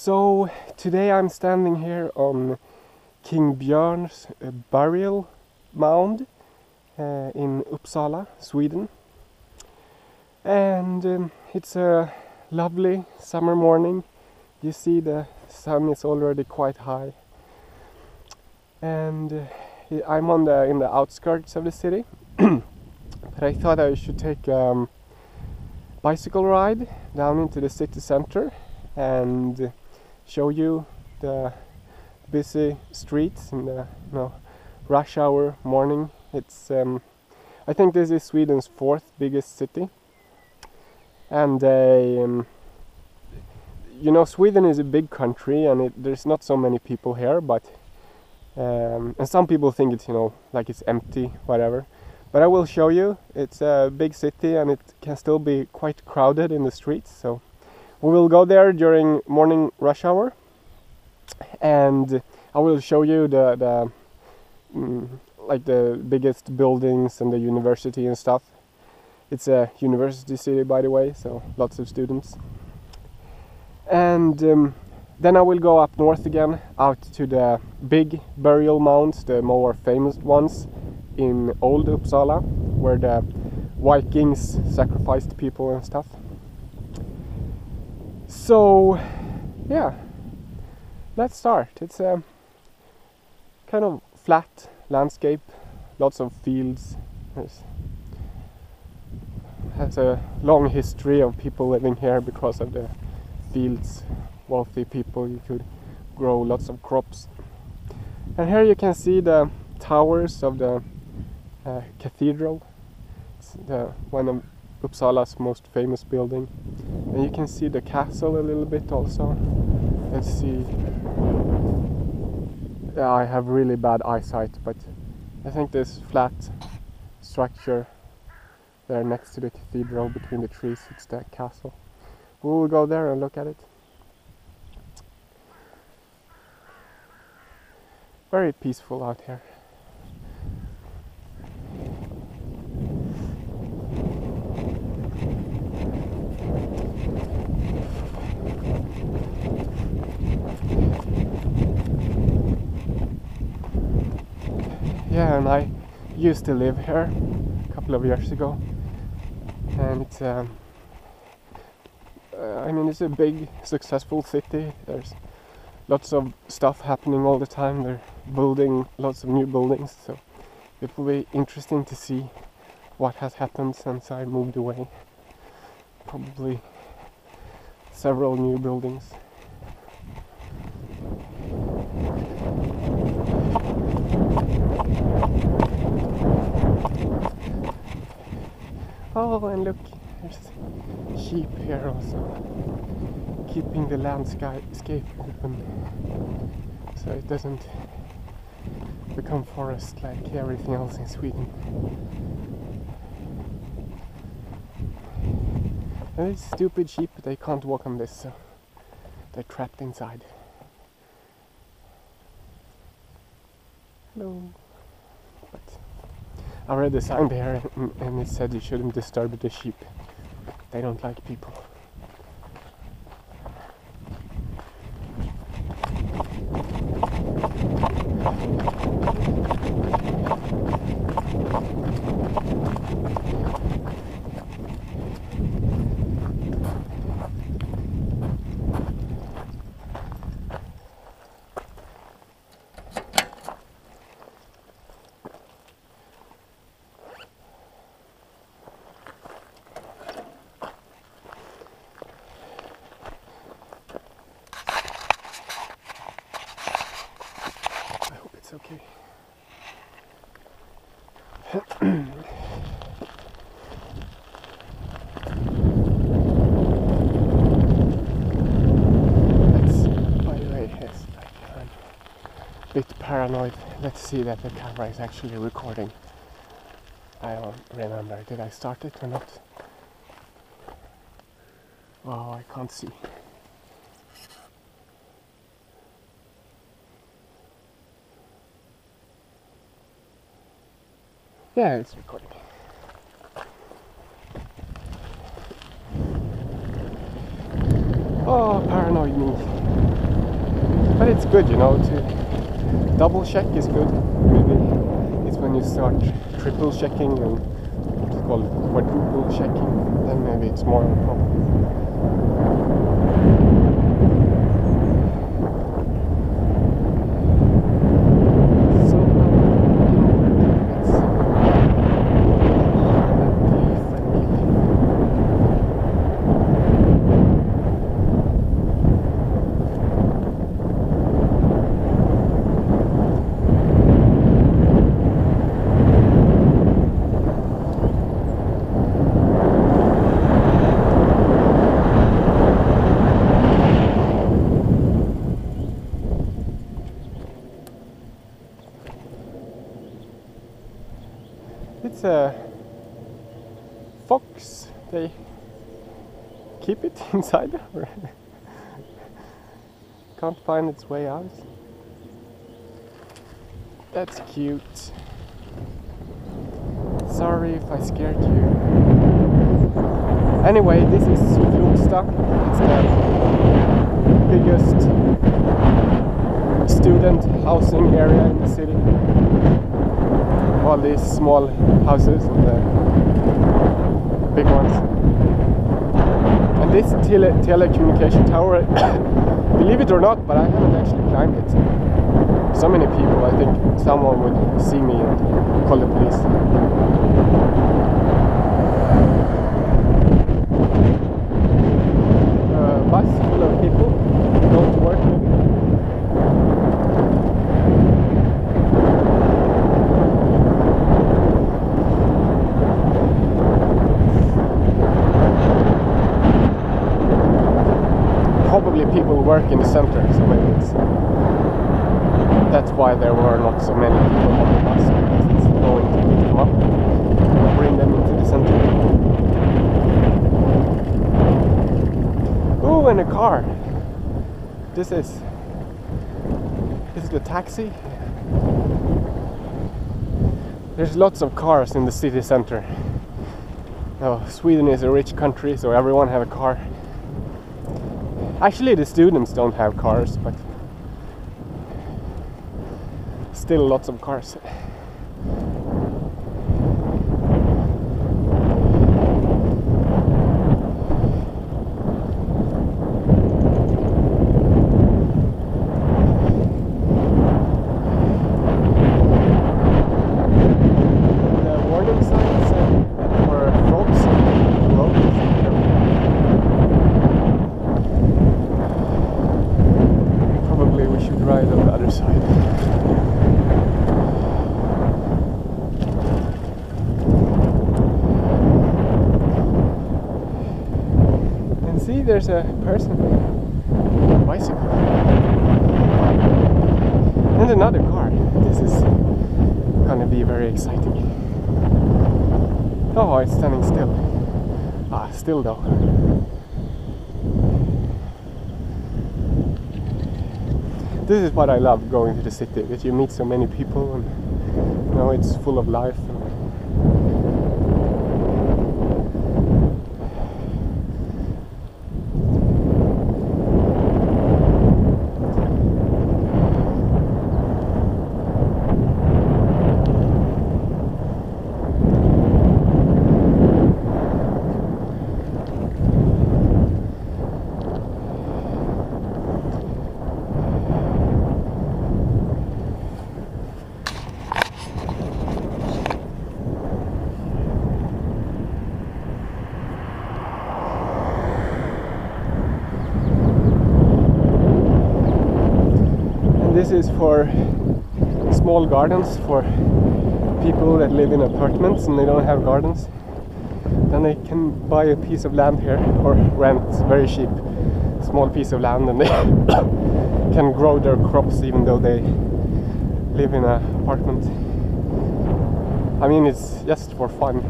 So today I'm standing here on King Björn's burial mound in Uppsala, Sweden. And it's a lovely summer morning. You see the sun is already quite high. And I'm in the outskirts of the city. But I thought I should take a bicycle ride down into the city center and show you the busy streets in the rush hour morning. It's I think this is Sweden's fourth biggest city, and Sweden is a big country and there's not so many people here, but and some people think it's like it's empty, whatever. But I will show you, it's a big city and it can still be quite crowded in the streets. So we will go there during morning rush hour, and I will show you the biggest buildings and the university and stuff. It's a university city, by the way, so lots of students. And then I will go up north again, out to the big burial mounds, the more famous ones in Old Uppsala, where the Vikings sacrificed people and stuff. So yeah, let's start. It's a kind of flat landscape, lots of fields. Has a long history of people living here because of the fields. Wealthy people, you could grow lots of crops. And here you can see the towers of the Cathedral. It's one of Uppsala's most famous building. And you can see the castle a little bit also. Let's see. Yeah, I have really bad eyesight, but I think this flat structure there next to the cathedral between the trees, it's the castle. We will go there and look at it. Very peaceful out here. Yeah, and I used to live here a couple of years ago, and it's it's a big, successful city. There's lots of stuff happening all the time. They're building lots of new buildings, so it will be interesting to see what has happened since I moved away. Probably several new buildings. Oh, and look, there's sheep here also, keeping the landscape open so it doesn't become forest like everything else in Sweden. And these stupid sheep, they can't walk on this, so they're trapped inside. Hello. But I read the sign there and it said you shouldn't disturb the sheep. They don't like people. It's okay. By the way, it's like I'm a bit paranoid. Let's see that the camera is actually recording. I don't remember. Did I start it or not? Oh, I can't see. Yeah, it's recording. Oh, paranoid me. But it's good, you know, to double check is good. Maybe it's when you start triple checking and what's called quadruple checking, then maybe it's more of a problem. It's a fox. They keep it inside or can't find its way out. That's cute. Sorry if I scared you. Anyway, this is Ångström. It's the biggest student housing area in the city. All these small houses and the big ones. And this telecommunication tower, believe it or not, but I haven't actually climbed it. So many people, I think someone would see me and call the police. A bus full of people going to work maybe. Probably people work in the center, so maybe that's why there were not so many people on the bus, because it's going to pick them up and bring them into the center. Ooh, and a car. This is the taxi. There's lots of cars in the city center. Oh, Sweden is a rich country, so everyone have a car. Actually, the students don't have cars, but still lots of cars. There's a person on a bicycle and another car. This is gonna be very exciting. Oh, it's standing still. Still though. This is what I love going to the city, that you meet so many people and you know, it's full of life. This is for small gardens for people that live in apartments and they don't have gardens. Then they can buy a piece of land here or rent very cheap small piece of land, and they can grow their crops even though they live in an apartment. I mean, it's just for fun.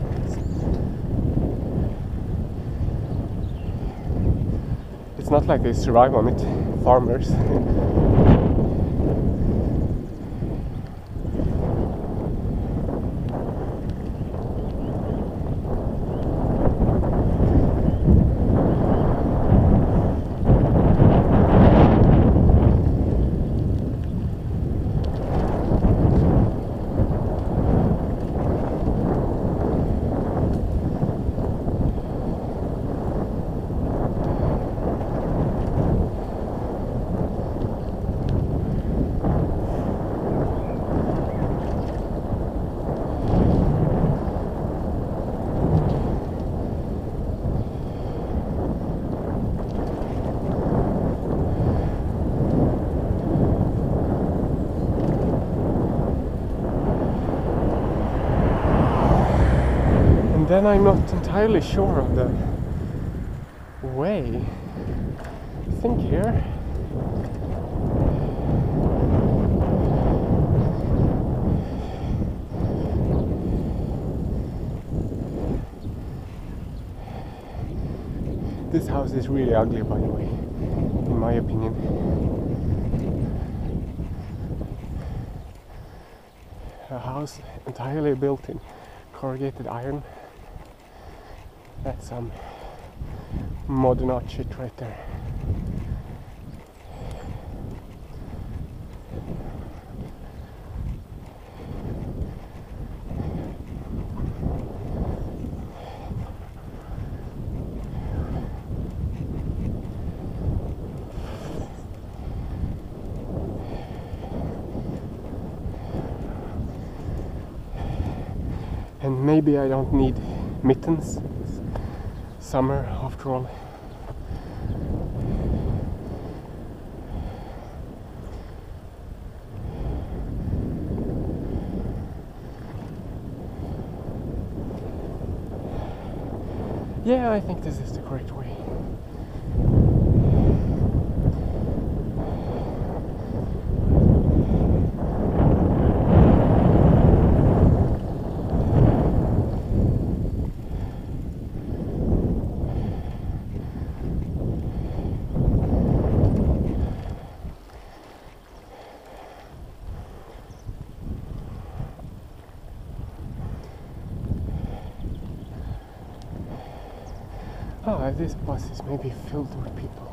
It's not like they survive on it, farmers. then I'm not entirely sure of the way. I think here. This house is really ugly, by the way, in my opinion. A house entirely built in corrugated iron. That's some modern art shit right there. And maybe I don't need mittens. It's summer after all. Yeah, I think this is the correct way. Oh, this bus is maybe filled with people.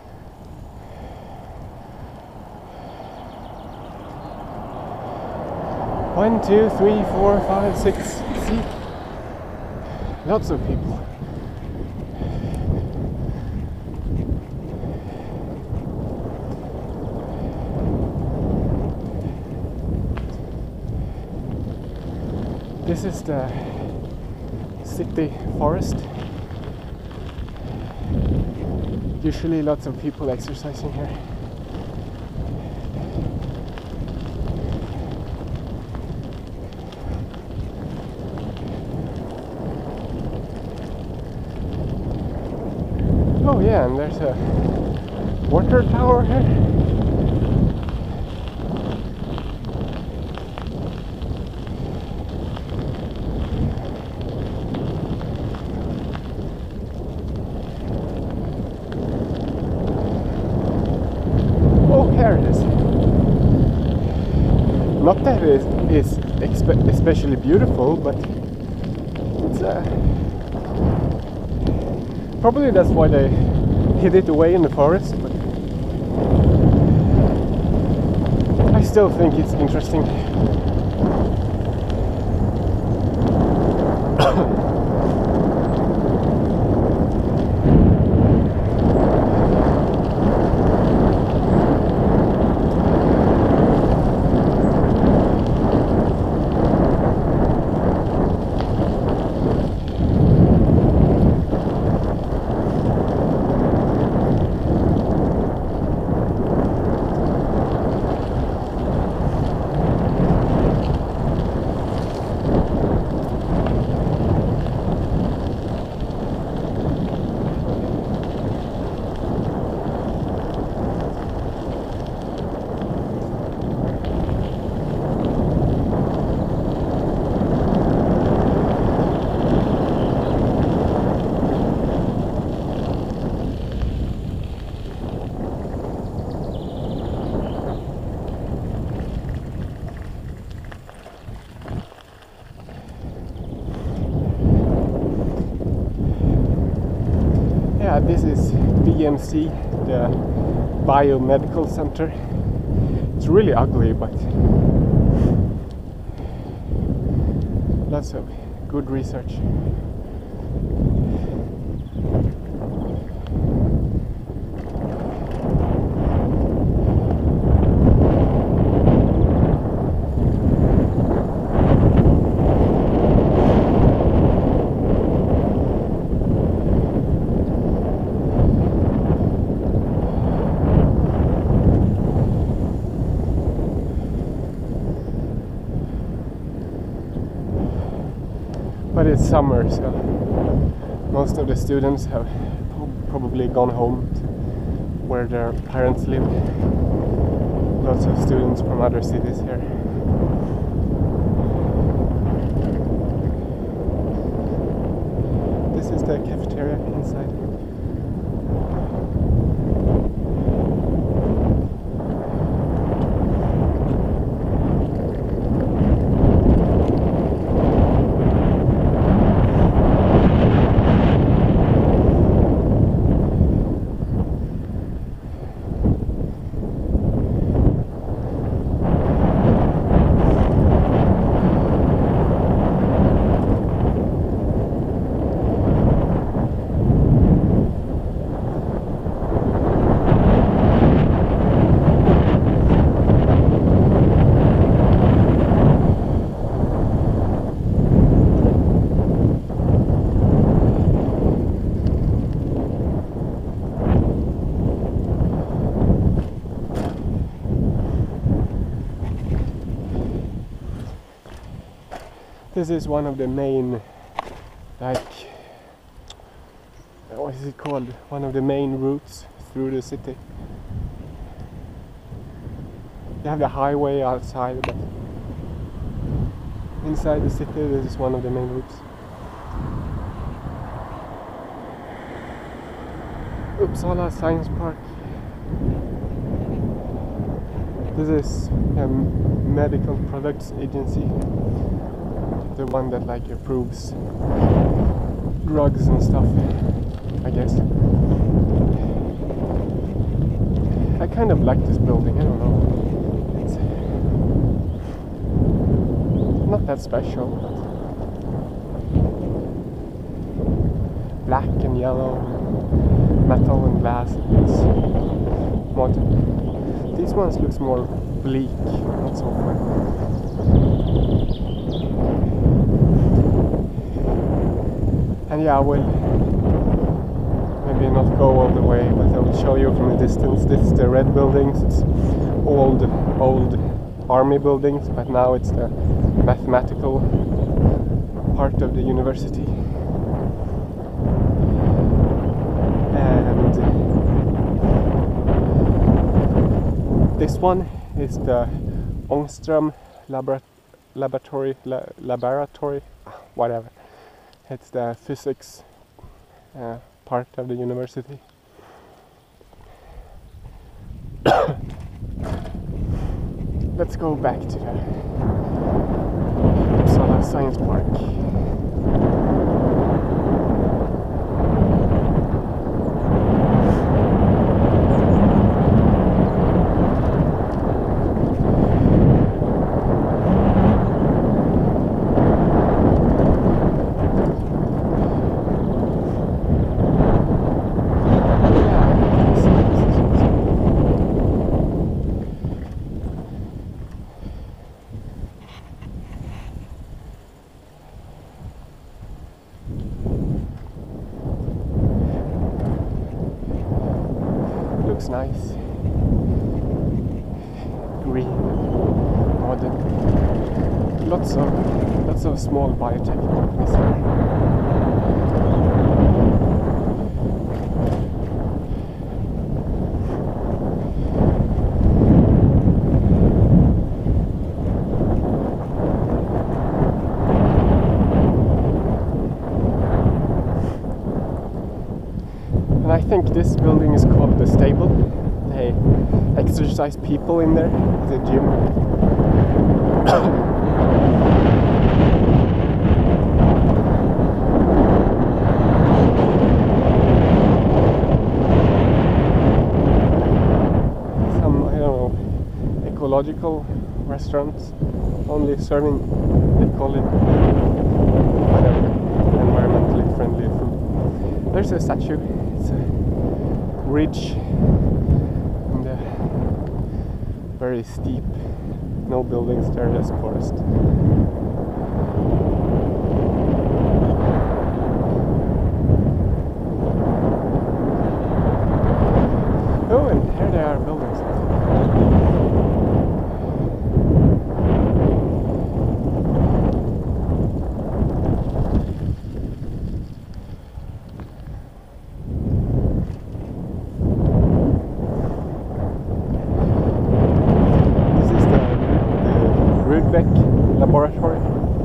One, two, three, 4, 5, 6. See? Lots of people. This is the city forest. Usually lots of people exercising here. Oh yeah, and there's a water tower here. There it is. Not that it is especially beautiful, but it's probably that's why they hid it away in the forest, but I still think it's interesting. This is BMC, the Biomedical Centre. It's really ugly, but lots of good research. But it's summer, so most of the students have probably gone home to where their parents live. Lots of students from other cities here. This is the cafeteria inside. This is one of the main, like, what is it called? One of the main routes through the city. You have the highway outside, but inside the city this is one of the main routes. Uppsala Science Park. This is a medical products agency. The one that like approves drugs and stuff, I guess. I kind of like this building, I don't know. It's not that special. Black and yellow, metal and glass. It's modern. These ones looks more bleak, not so fun. And yeah, I will maybe not go all the way, but I will show you from a distance. This is the red buildings. It's old army buildings, but now it's the mathematical part of the university. And this one is the Ångström Laboratory, whatever. It's the physics part of the university. Let's go back to the Uppsala Science Park. Looks nice, green, modern. Lots of small biotech companies here. And I think this building is called the stable. They exercise people in there. It's a gym. Some, I don't know, ecological restaurants only serving, they call it, whatever, environmentally friendly food. There's a statue. It's a ridge and very steep. No buildings there, just forest. Oh, and here there are buildings. Rudbeck Laboratory.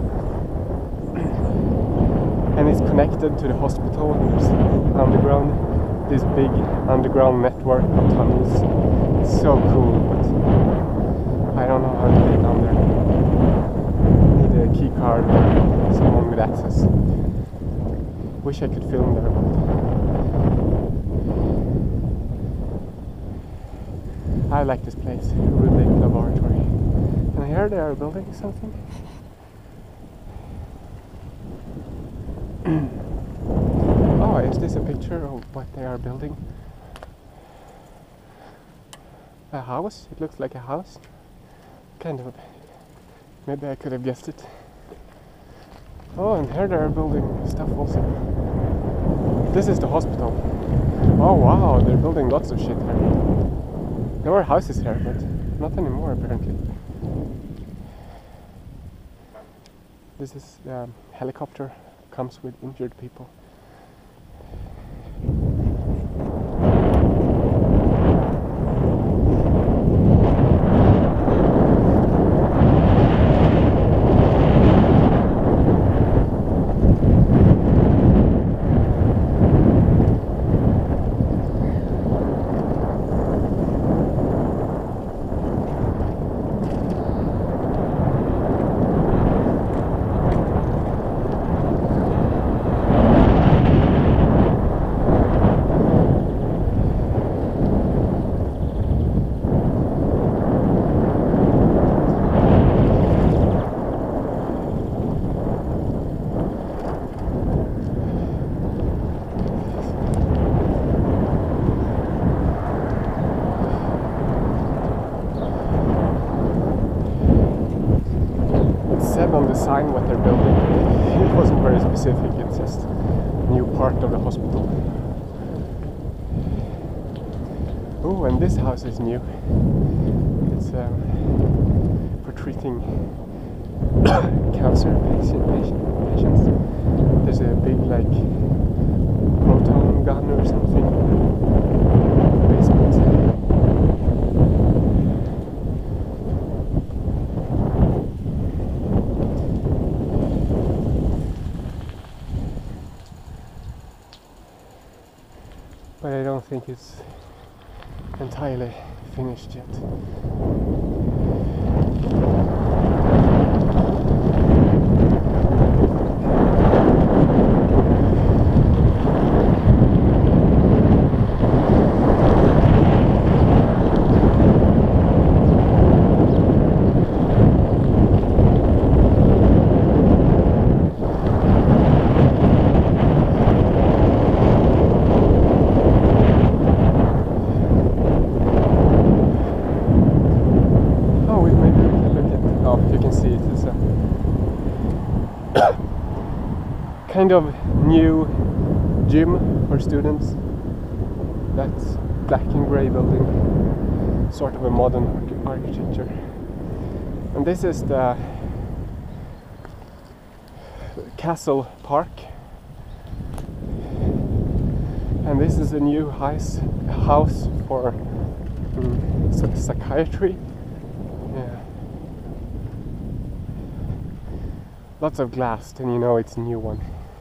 And it's connected to the hospital, and there's underground, this big underground network of tunnels. It's so cool, but I don't know how to get down there. Need a key card or someone with access. Wish I could film there, but I like this place, Rudbeck Laboratory. And here they are building something. Oh, is this a picture of what they are building? A house? It looks like a house. Kind of. Maybe I could have guessed it. Oh, and here they are building stuff also. This is the hospital. Oh wow, they're building lots of shit here. There were houses here, but not anymore apparently. This is the helicopter, comes with injured people. On the sign what they're building, it wasn't very specific, it's just a new part of the hospital. Oh, and this house is new. It's for treating cancer patients. There's a big like proton gun or something in the basement. But I don't think it's entirely finished yet. Kind of new gym for students. That's black and grey building, sort of a modern architecture. And this is the Castle Park. And this is a new house for psychiatry. Yeah. Lots of glass, and you know it's a new one.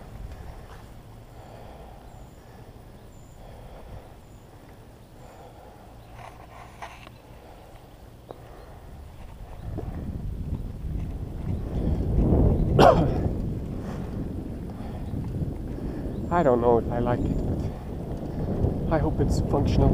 I don't know if I like it, but I hope it's functional.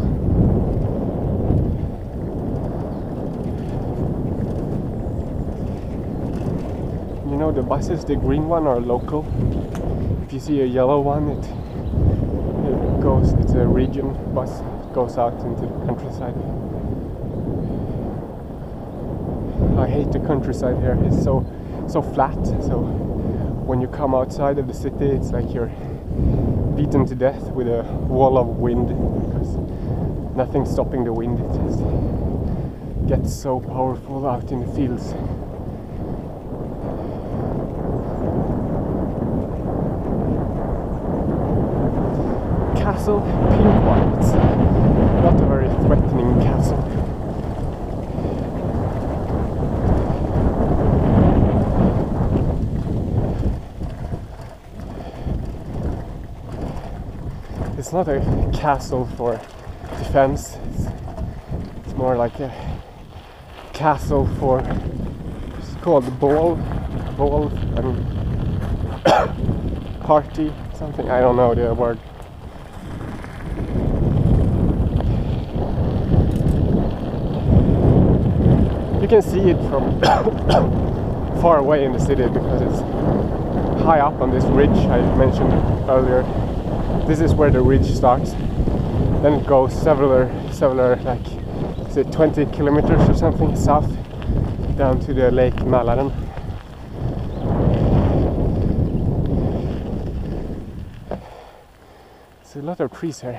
You know, the buses, the green one are local. If you see a yellow one, it goes, it's a region bus, it goes out into the countryside. I hate the countryside here, it's so flat, so when you come outside of the city it's like you're beaten to death with a wall of wind, because nothing's stopping the wind, it just gets so powerful out in the fields. Castle Pink one, it's not a very threatening castle. It's not a castle for defense. It's more like a castle for, it's called ball and party something. I don't know the word. You can see it from far away in the city because it's high up on this ridge I mentioned earlier. This is where the ridge starts. Then it goes several like, is it 20 kilometers or something south down to the Lake Mälaren. There's a lot of trees here.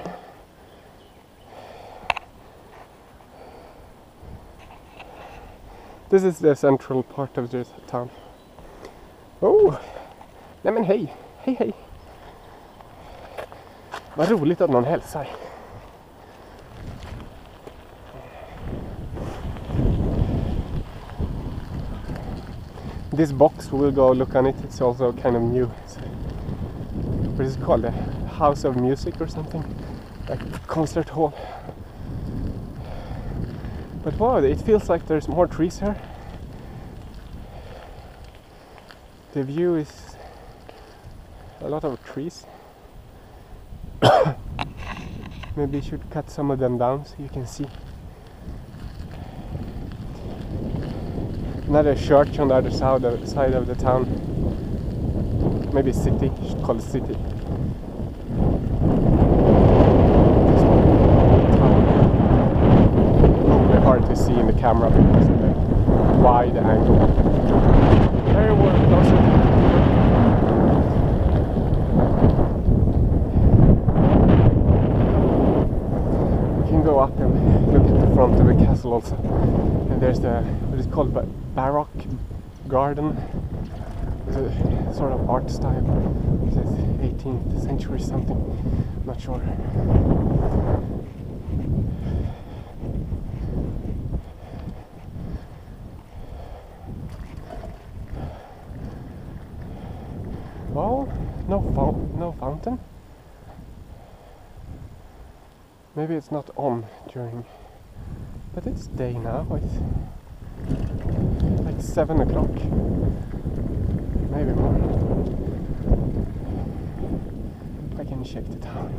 This is the central part of the town. Oh! Nej men hej! Hej! Vad roligt att någon hälsar. This box, we'll go look on it. It's also kind of new. What is it called? A house of music or something? Like a concert hall. But wow, it feels like there's more trees here. The view is a lot of trees. Maybe you should cut some of them down so you can see. Another church on the other side of the town. Maybe city, you should call it city. Probably hard to see in the camera because of the wide angle. Very well closer. Go up and look at the front of the castle also. And there's the, what is called, Baroque Garden. It's a sort of art style. It says 18th century something. I'm not sure. Well, no fountain. Maybe it's not on during, but it's day now. It's like 7 o'clock, maybe more. I can check the time.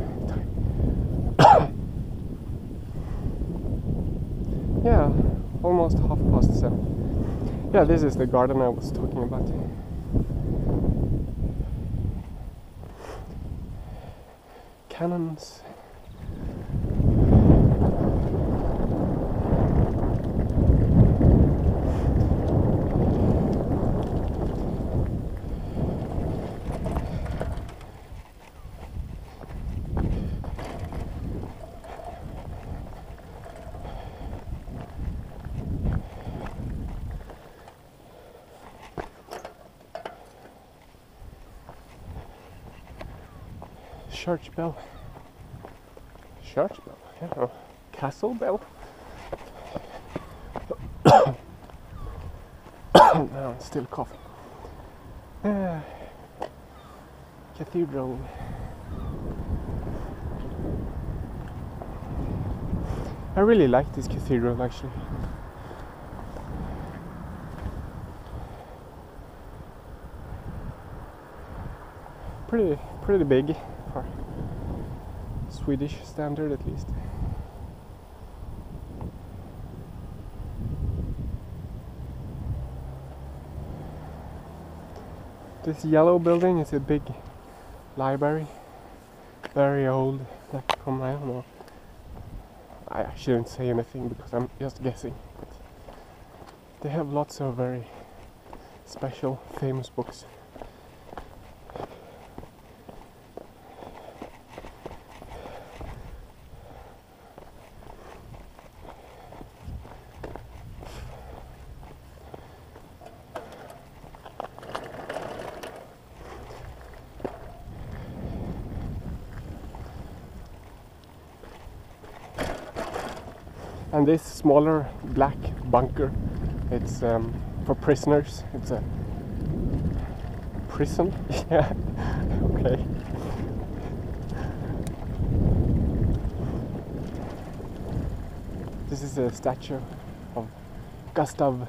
Yeah, almost 7:30. Yeah, this is the garden I was talking about. Cannons. Church bell, yeah, castle bell. No, I'm still coughing. Cathedral. I really like this cathedral actually. Pretty big. For Swedish standard at least. This yellow building is a big library, very old, like from, I don't know, I shouldn't say anything because I'm just guessing, but they have lots of very special, famous books. And this smaller black bunker, it's for prisoners. It's a prison. Yeah, okay. This is a statue of Gustav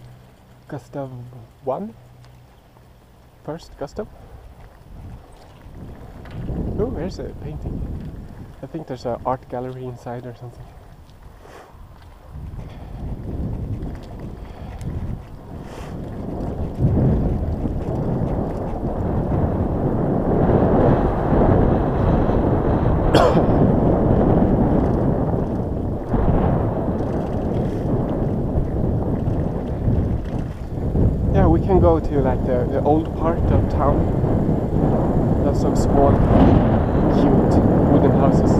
I? First Gustav? Oh, here's a painting. I think there's an art gallery inside or something. Yeah, we can go to like the old part of town. There's some small, cute wooden houses.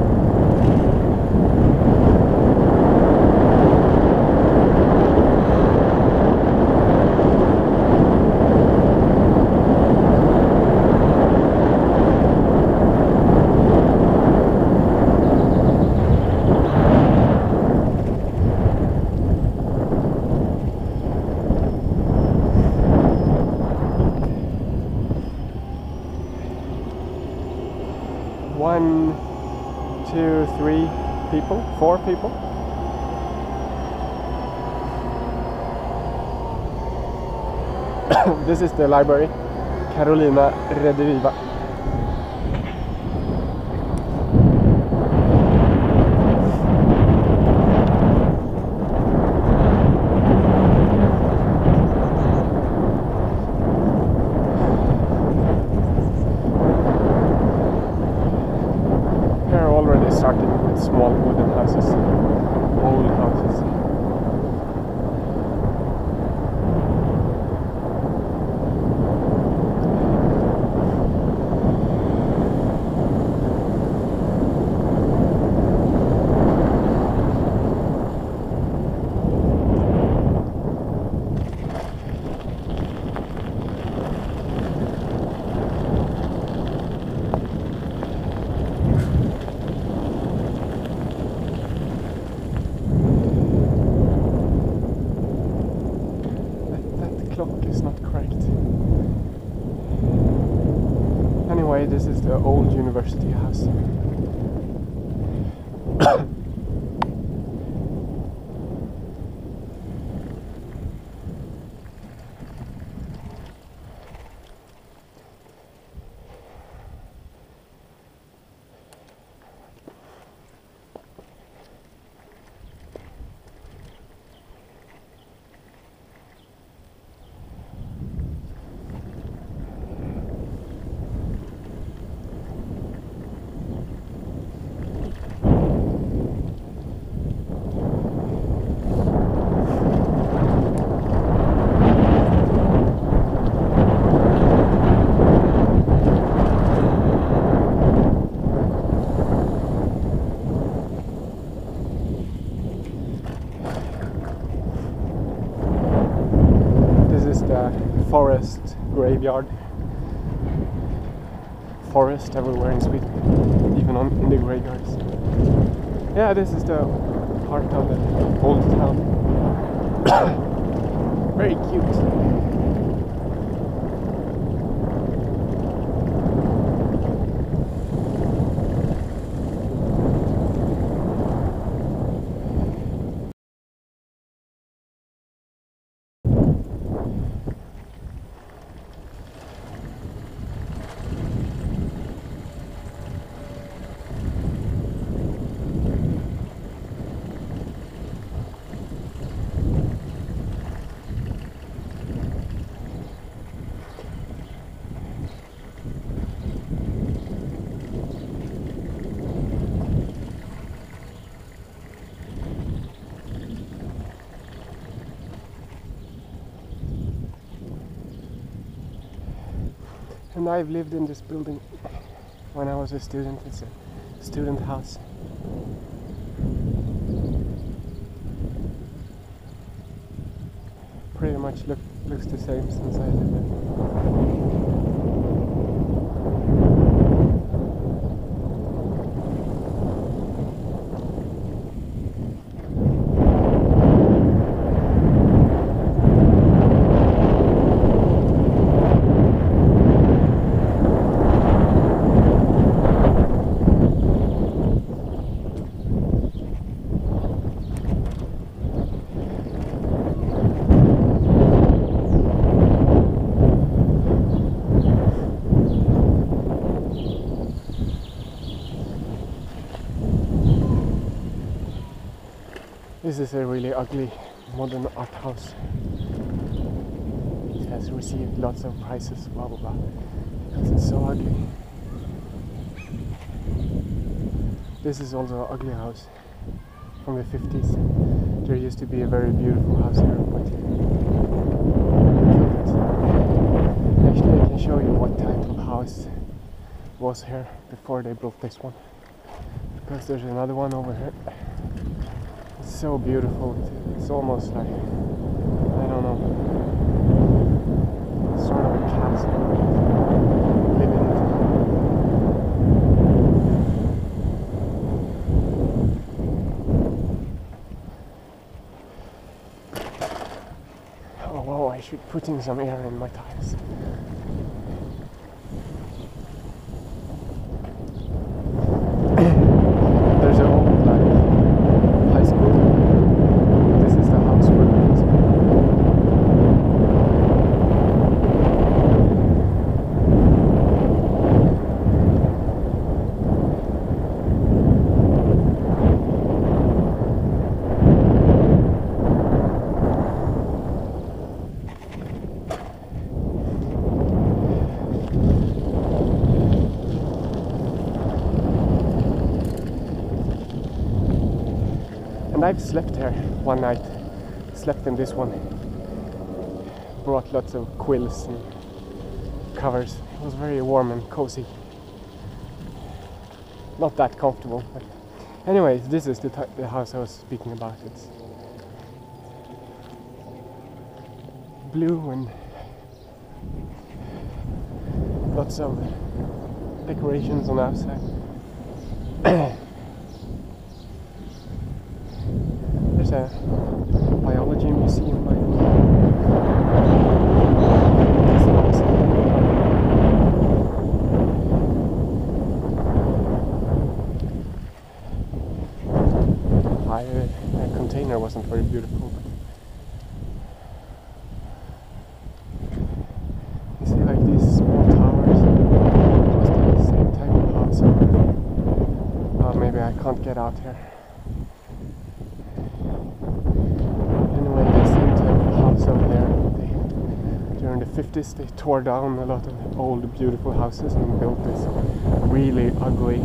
One, two, three people, 4 people. This is the library, Carolina Rediviva. Starting with small wooden houses, old houses. Anyway, this is the old university house. Forest graveyard. Forest everywhere in Sweden, even in the graveyards. Yeah, this is the part of the old town. Very cute. And I've lived in this building when I was a student. It's a student house. Pretty much looks the same since I lived there. This is a really ugly modern art house. It has received lots of prizes, blah blah blah, because it's so ugly. This is also an ugly house from the 50s. There used to be a very beautiful house here, but actually I can show you what type of house was here before they built this one, because there's another one over here. It's so beautiful. It's almost like, I don't know, sort of a castle. Live in it. Oh wow, I should put in some air in my tires. There's an old high school. This is the house for the high school. And I've slept here one night, slept in this one, brought lots of quilts and covers. It was very warm and cozy. Not that comfortable, but anyways, this is the house I was speaking about. It's blue and lots of decorations on the outside. There's a biology museum by the container wasn't very beautiful. You see like these small towers, just the same type of house over there. Oh, maybe I can't get out here. Anyway, the same type of house over there. During the 50s they tore down a lot of old beautiful houses and built this really ugly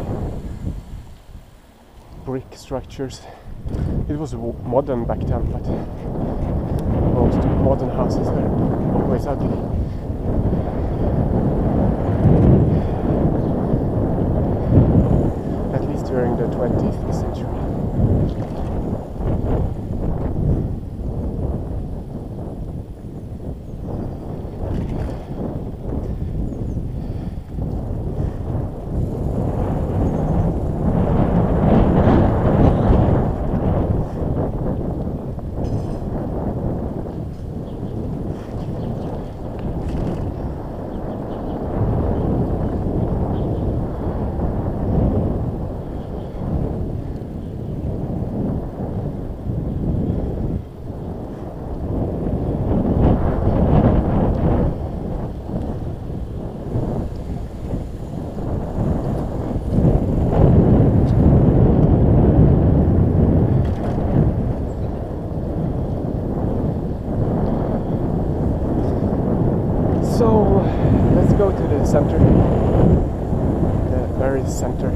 brick structures. It was modern back then, but most modern houses are always ugly. At least during the 20th century. So let's go to the center, the very center.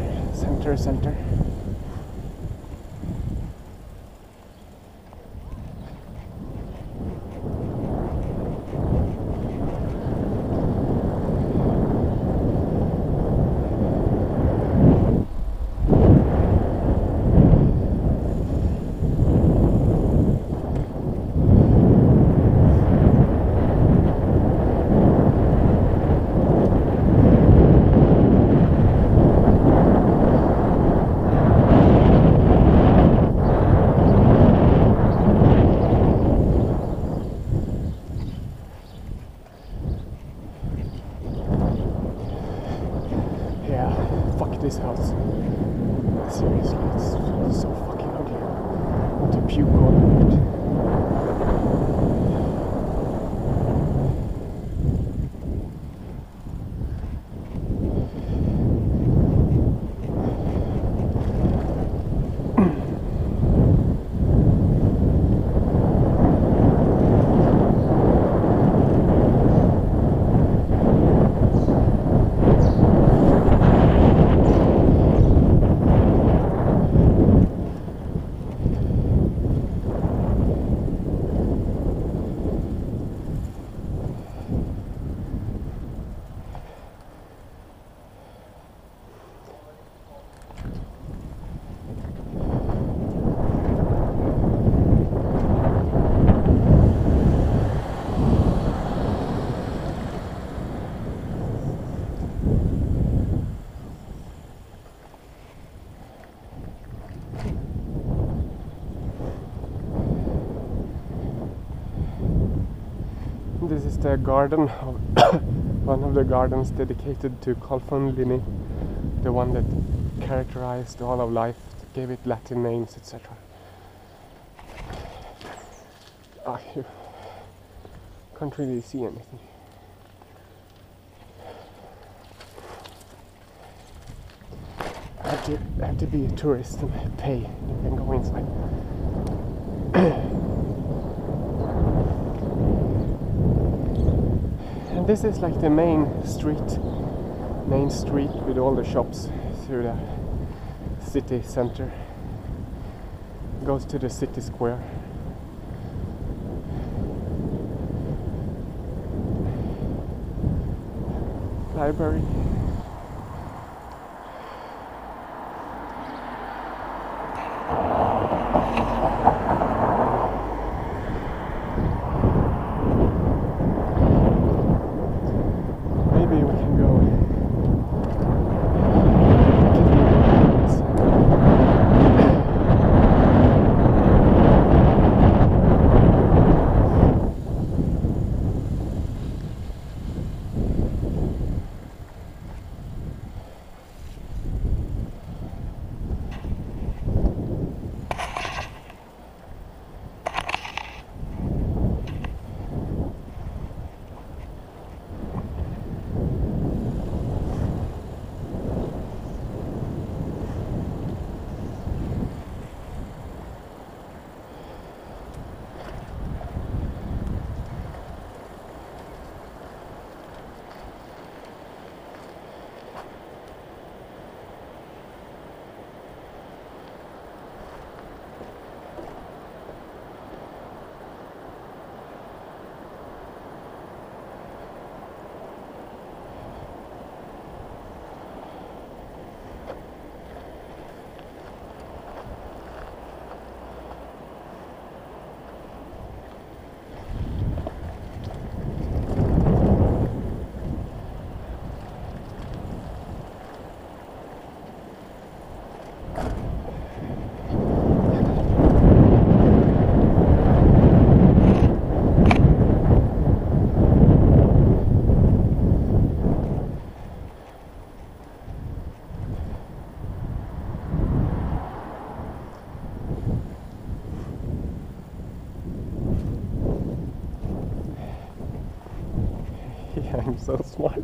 This is the garden of one of the gardens dedicated to Carl von Linné, the one that characterized all of life, gave it Latin names, etc. You can't really see anything. I have to be a tourist and pay and go inside. And this is like the main street with all the shops through the city center. Goes to the city square. Library. Maybe we can go. I'm so smart.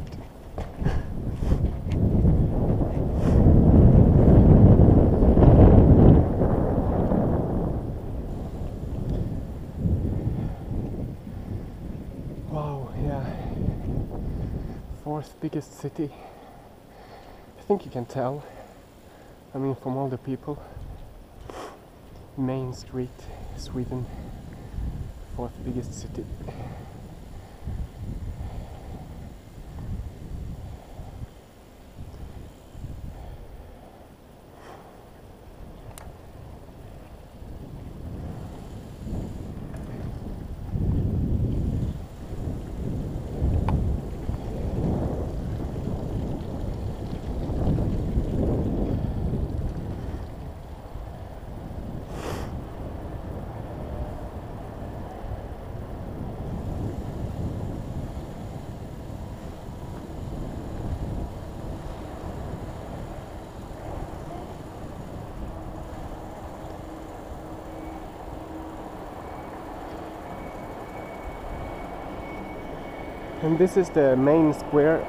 Wow, yeah. Fourth biggest city. I think you can tell. I mean, from all the people. Main Street, Sweden. Fourth biggest city. And this is the main square.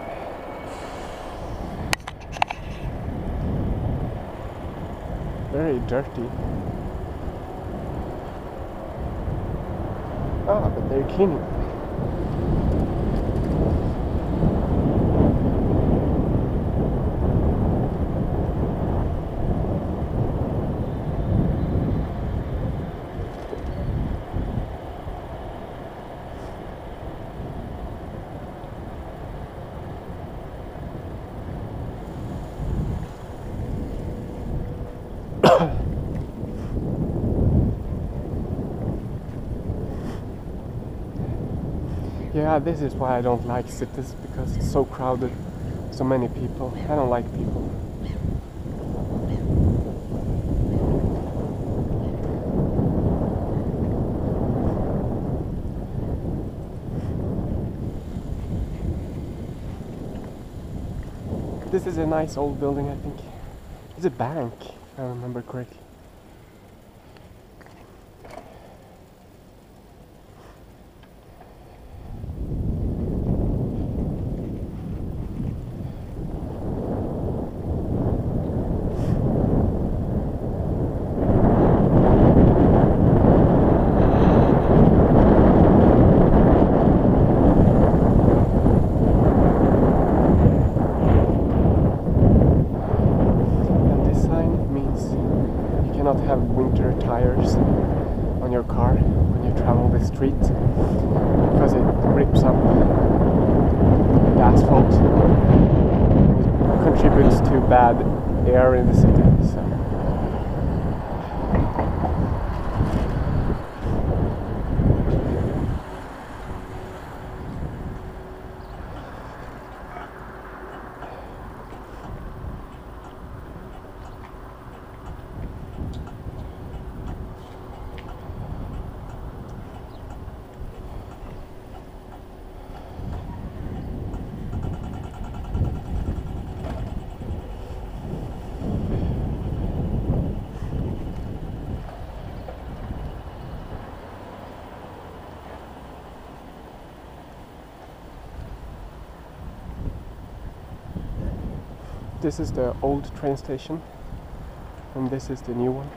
Very dirty. Ah, but they're cleaning. Yeah, this is why I don't like cities, because it's so crowded, so many people. I don't like people. This is a nice old building, I think. It's a bank, if I remember correctly. Have winter tires on your car when you travel the street because it rips up the asphalt and contributes to bad air in the city. So. This is the old train station, and this is the new one.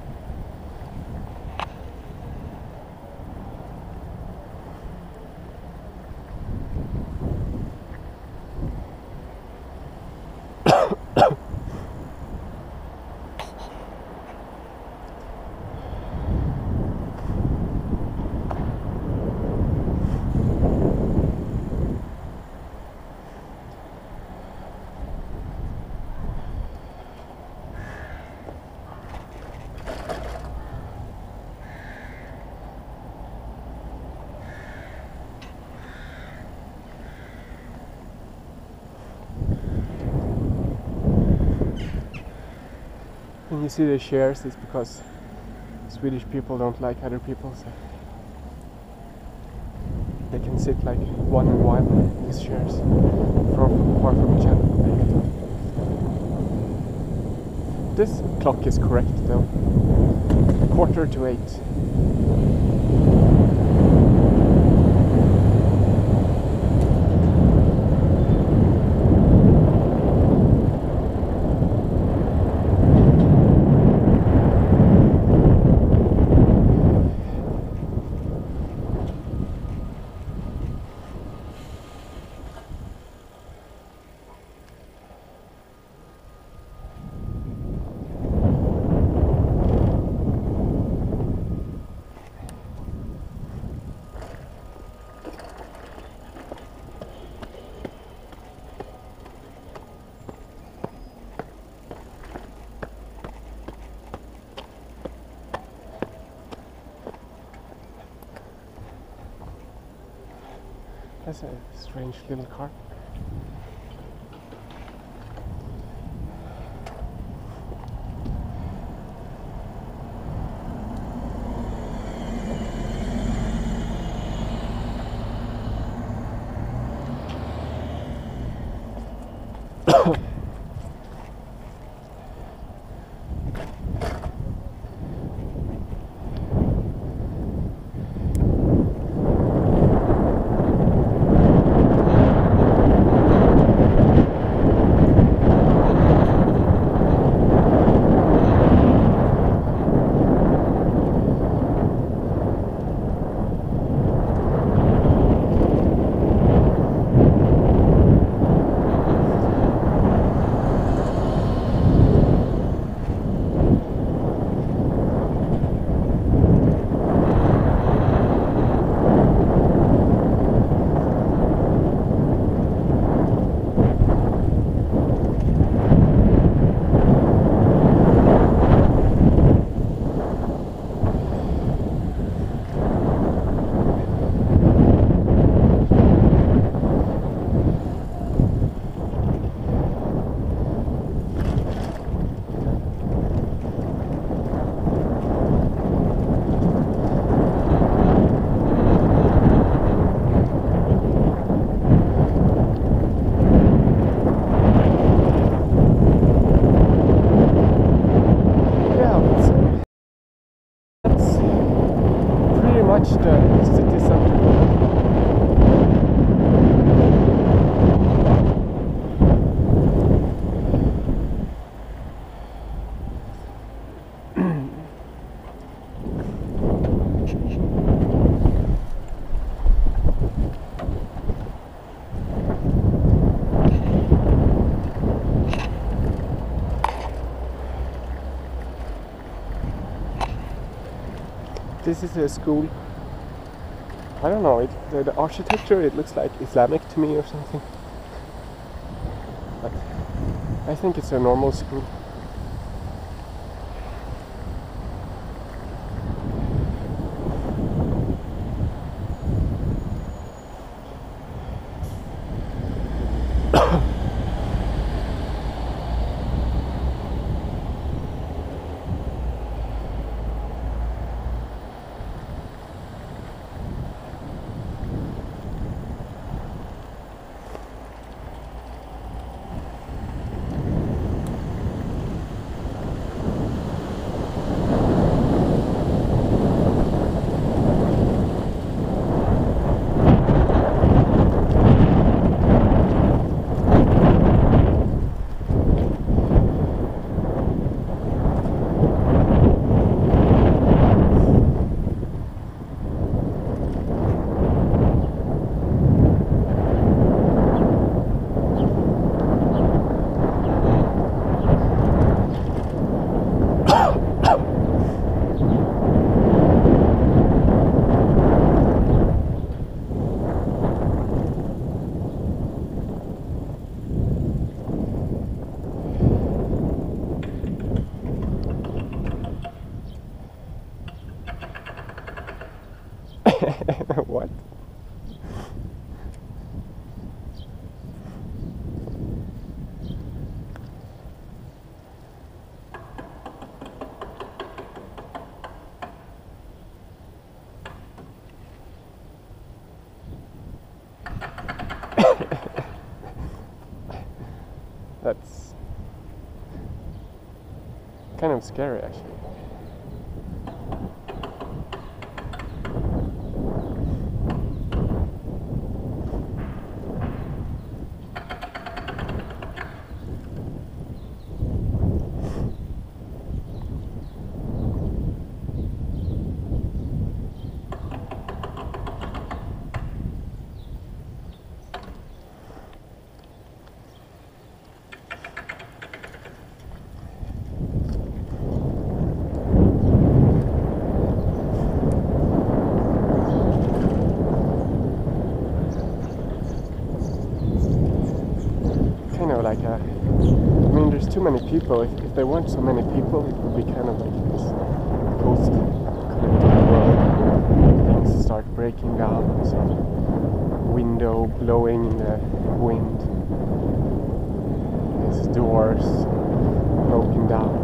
When you see the chairs, it's because Swedish people don't like other people, so they can sit like one in while in these chairs, far from each other. This clock is correct though. 7:45. That's a strange little car. match the city center. This is a school. I don't know, the architecture, it looks like Islamic to me or something. But I think it's a normal school. What? That's kind of scary, actually. I mean, there's too many people. If there weren't so many people, it would be kind of like this post-connected world. Things start breaking down, some window blowing in the wind. There's doors broken down.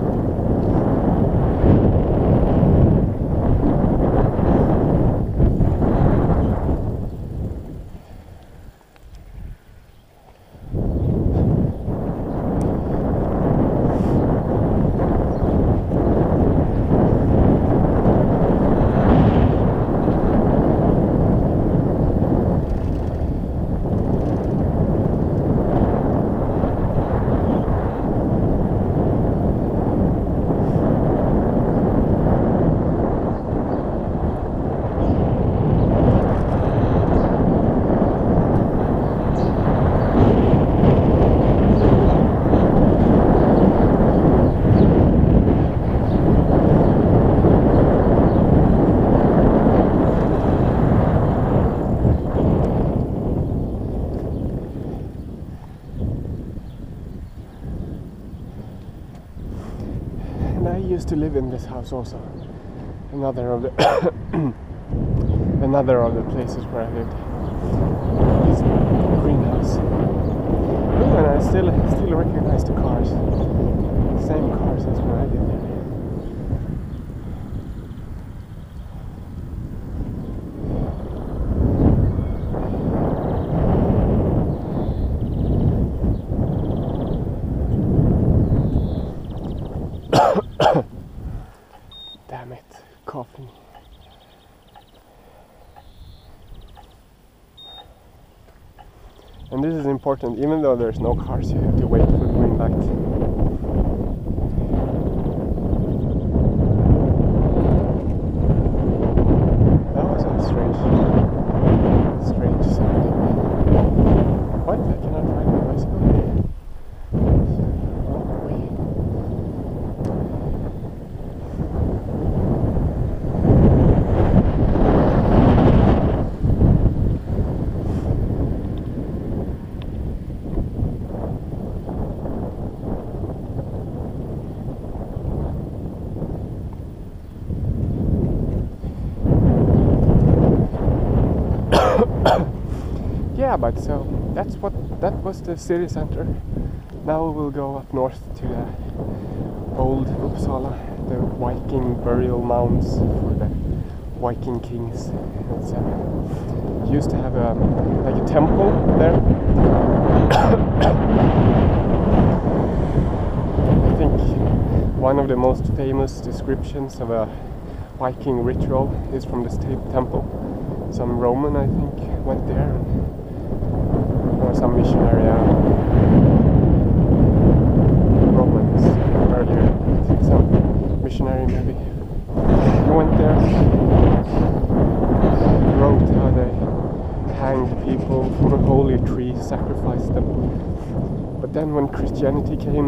Used to live in this house also. Another of the places where I lived. This greenhouse. Oh, and I still recognize the cars. Same cars as when I lived there. Damn it, coughing. And this is important, even though there's no cars, you have to wait for the green light. That was a strange sounding. What? I cannot ride my bicycle here. Yeah, but so that was the city center. Now we'll go up north to the Old Uppsala, the Viking burial mounds for the Viking kings. It's used to have like a temple there. I think one of the most famous descriptions of a Viking ritual is from this temple. Some Roman, I think, went there, or some missionary Romans earlier. I think some missionary maybe. He went there, wrote how they hanged people from a holy tree, sacrificed them. But then when Christianity came,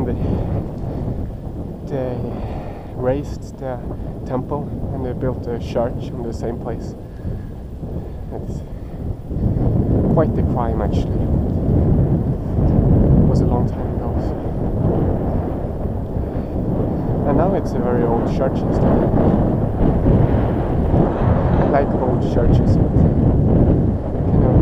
they raised the temple and they built a church in the same place. It's quite the crime, actually. It was a long time ago. So. And now it's a very old church instead. Like old churches, but kind of.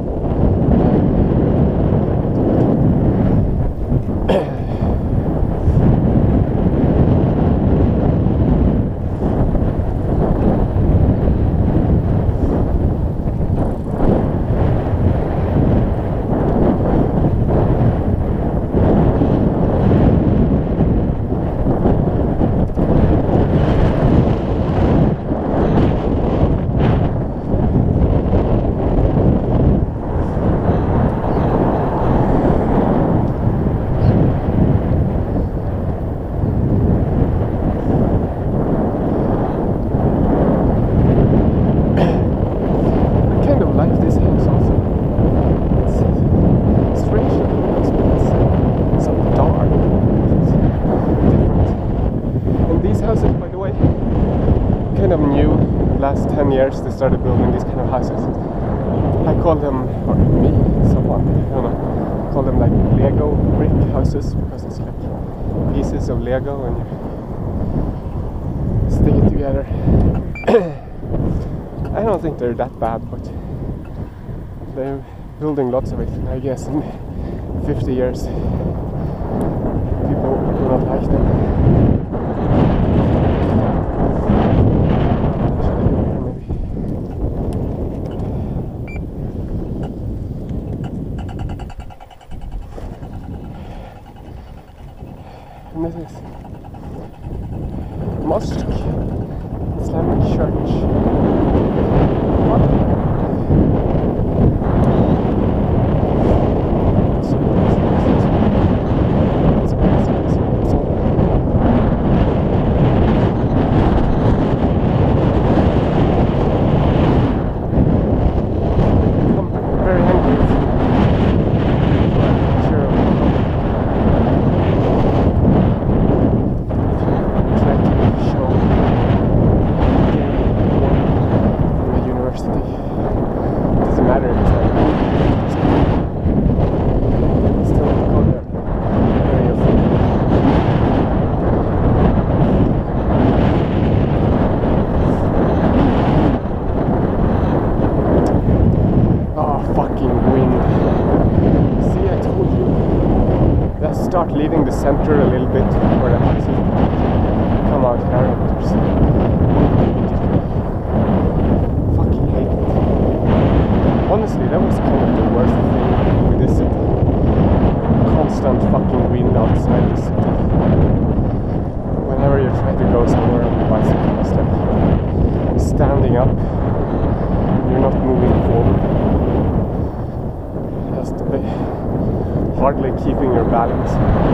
Last 10 years they started building these kind of houses. I call them, or me, someone, I don't know, call them like Lego brick houses, because it's like pieces of Lego and you stick it together. I don't think they're that bad, but they're building lots of it. I guess in 50 years people do not like them. And this is mosque, Islamic church. What? Start leaving the center a little bit where the houses come out here and there's fucking hate it. Honestly, that was kind of the worst thing with this city. Constant fucking wind outside the city. Whenever you try to go somewhere on the bicycle, it's like standing up and you're not moving forward. Just a bit. like keeping your balance.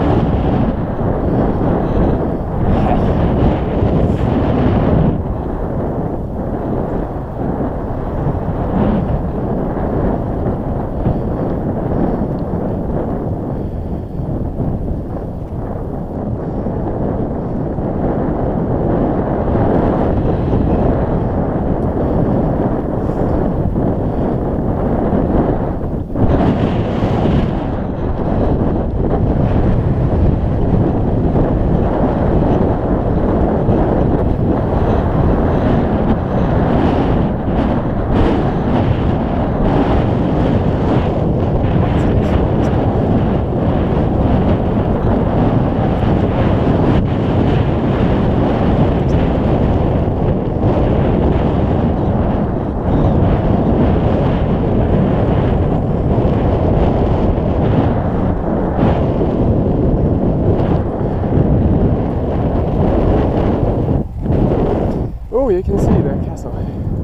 Oh, you can see the castle.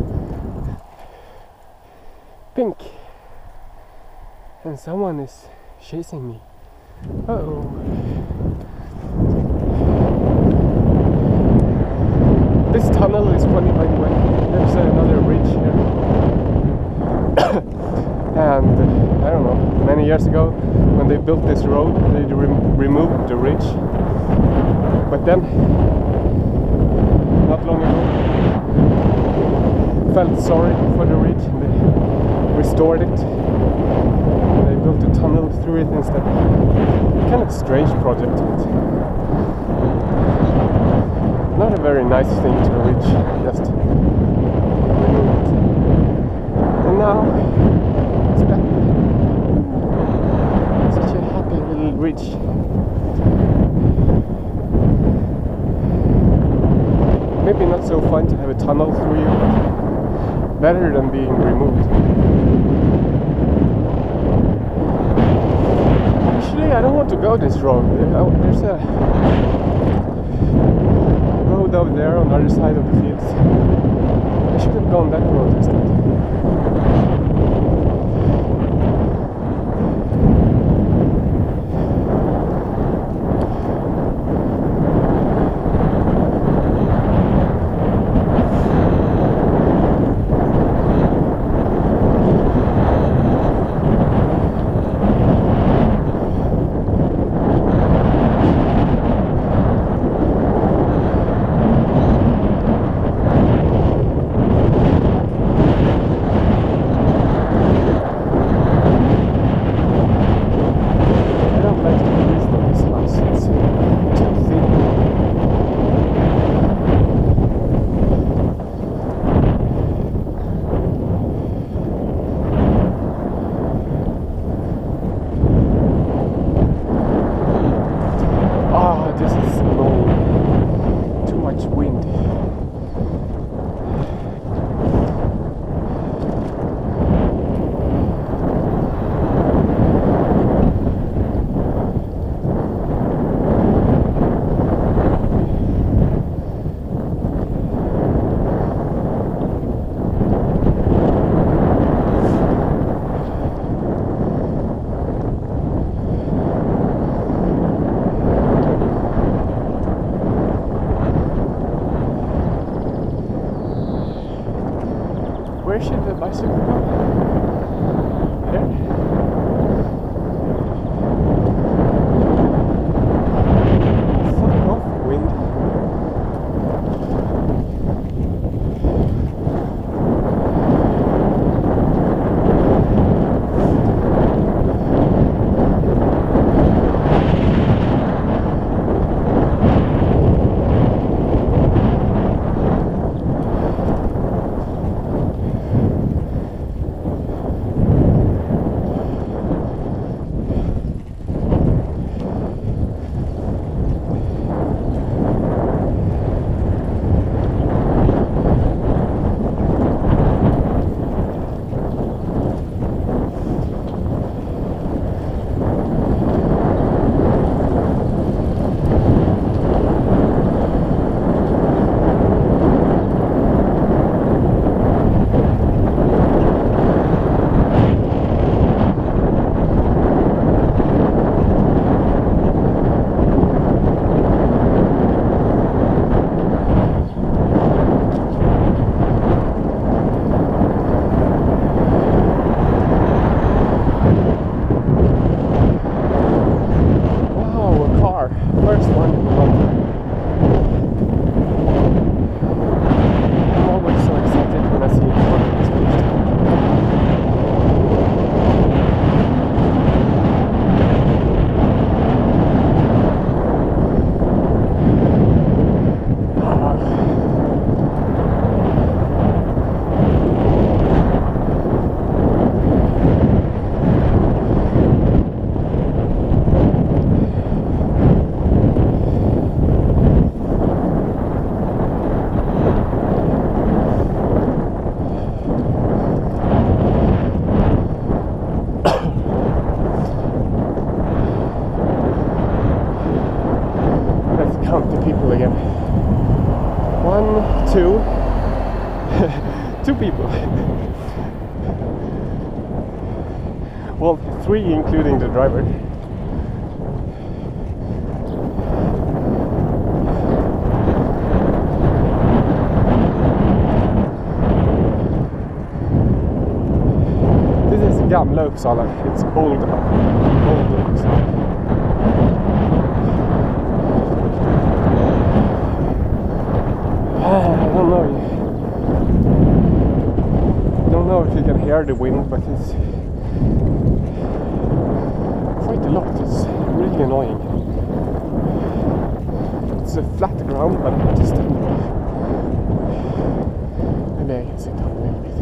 Pink. And someone is chasing me. Uh-oh. This tunnel is funny, by the way. There's another ridge here. And I don't know, many years ago when they built this road, they removed the ridge. But then, not long ago, felt sorry for the ridge and they restored it. They built a tunnel through it instead. Kind of strange project, but not a very nice thing to the ridge. Just remove it. And now it's back. Such a happy little ridge. Maybe not so fun to have a tunnel through you, but better than being removed. Actually, I don't want to go this road. There's a road over there on the other side of the fields. I should have gone that road instead. Where should the bicycle go? There? Fuck off, wind. 1, 2, 2 people. Well, 3 including the driver. This is Gamla Uppsala. It's Old Uppsala. I don't know if you can hear the wind, but it's quite a lot. It's really annoying. It's a flat ground, but I'm just maybe I can sit down a little bit.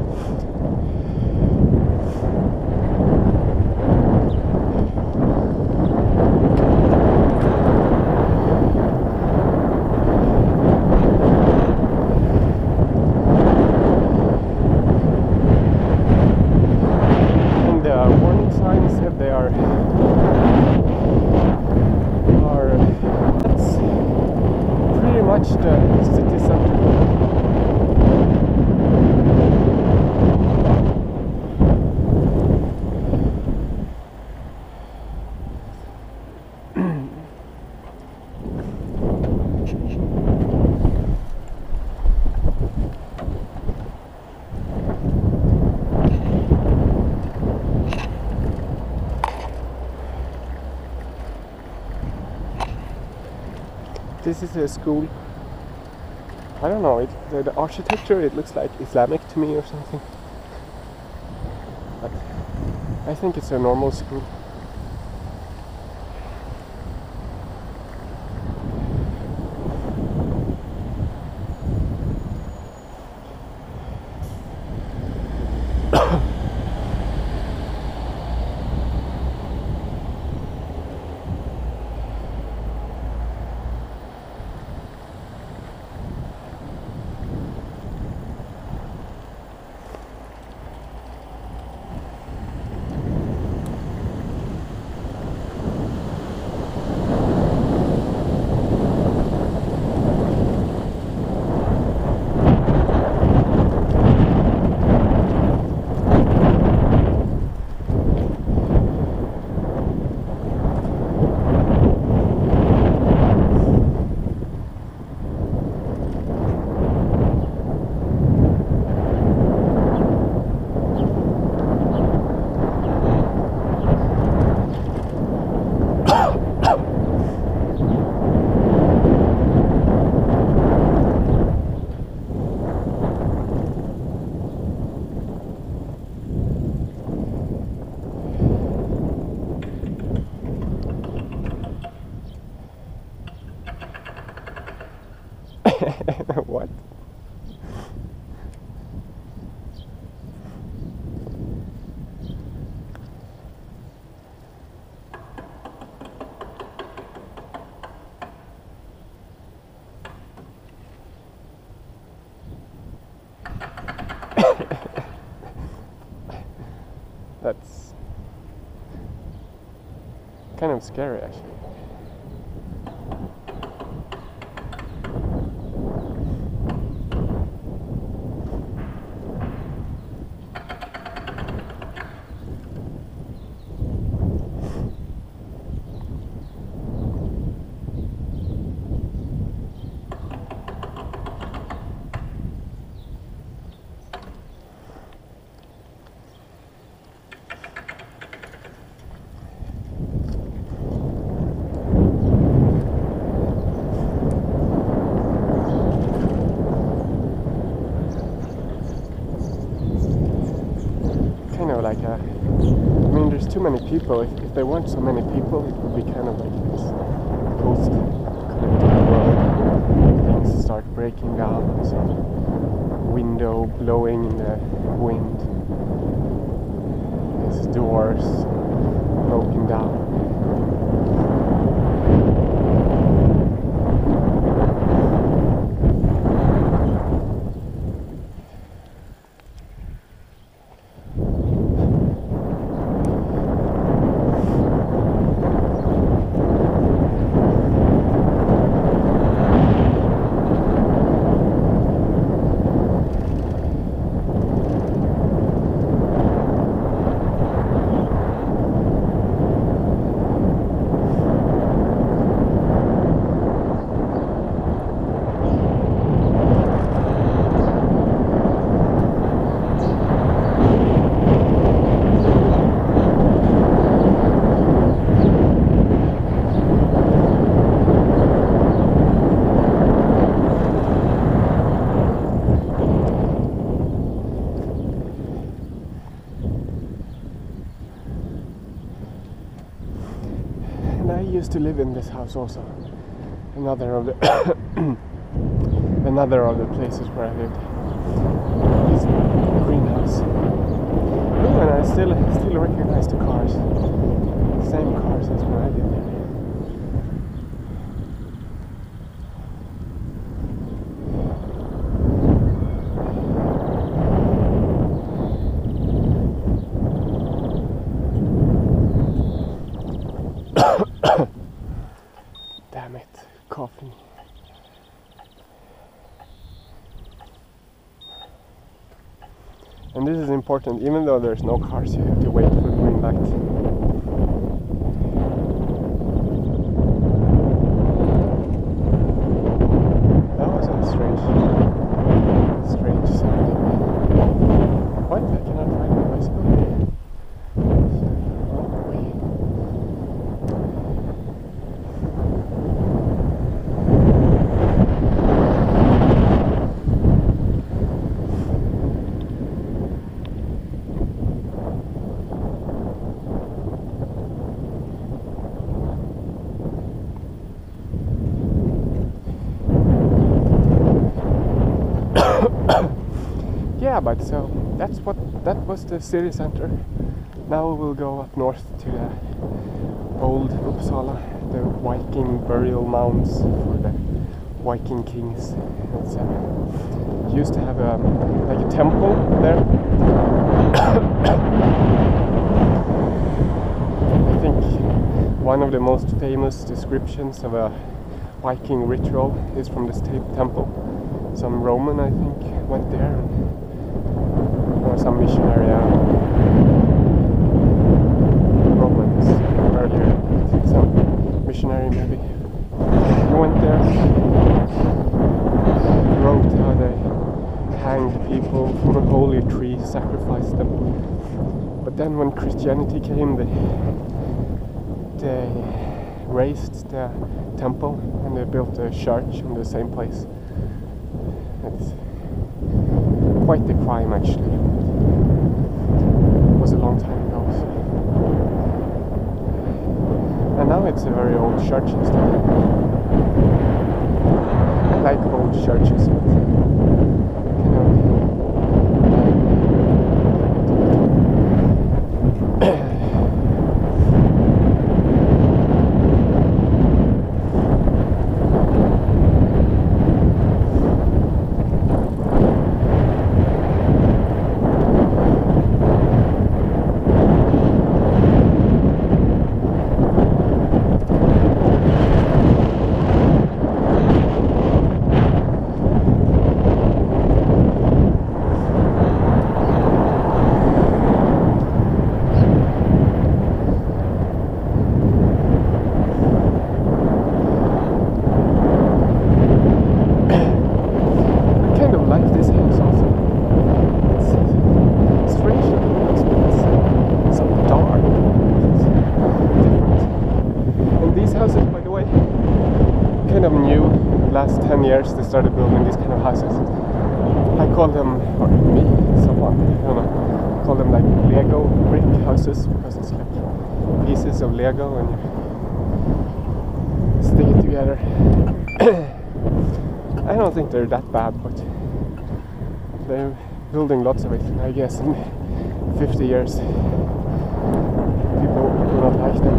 That's pretty much the city center. This is a school. I don't know, the architecture, it looks like Islamic to me or something. But I think it's a normal school. What? That's kind of scary, actually. I mean, there's too many people. If there weren't so many people, it would be kind of like this post-connected world. Things start breaking down, some window blowing in the wind. There's doors broken down. used to live in this house also. Another of the another of the places where I lived. This greenhouse. Oh, and I still recognize the cars. Same cars as when I lived there. Damn it, coughing. And this is important, even though there's no cars, you have to wait for the green light. That was a strange sounding. What? I cannot ride my bicycle? Yeah, but so that was the city center. Now we'll go up north to the Old Uppsala, the Viking burial mounds for the Viking kings. It's, used to have like a temple there. I think one of the most famous descriptions of a Viking ritual is from this temple. Some Roman, I think, went there, or some missionary, Romans earlier, some missionary maybe. He went there, wrote how they hanged people from a holy tree, sacrificed them. But then when Christianity came, they razed the temple and they built a church in the same place. It's quite the crime, actually. It was a long time ago. So. And now it's a very old church instead. I like old churches, but last 10 years they started building these kind of houses. I call them, or me, someone, I don't know, call them like Lego brick houses, because it's like pieces of Lego and you stick it together. I don't think they're that bad, but they're building lots of it. I guess in 50 years people do not like them.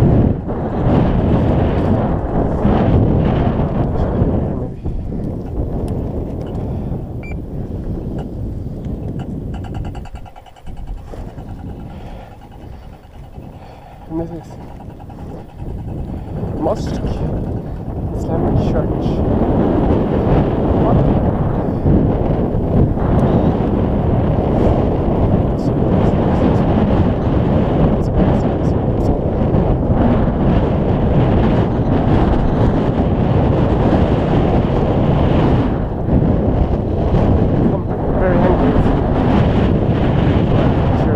And this is Mosque Islamic Church. What?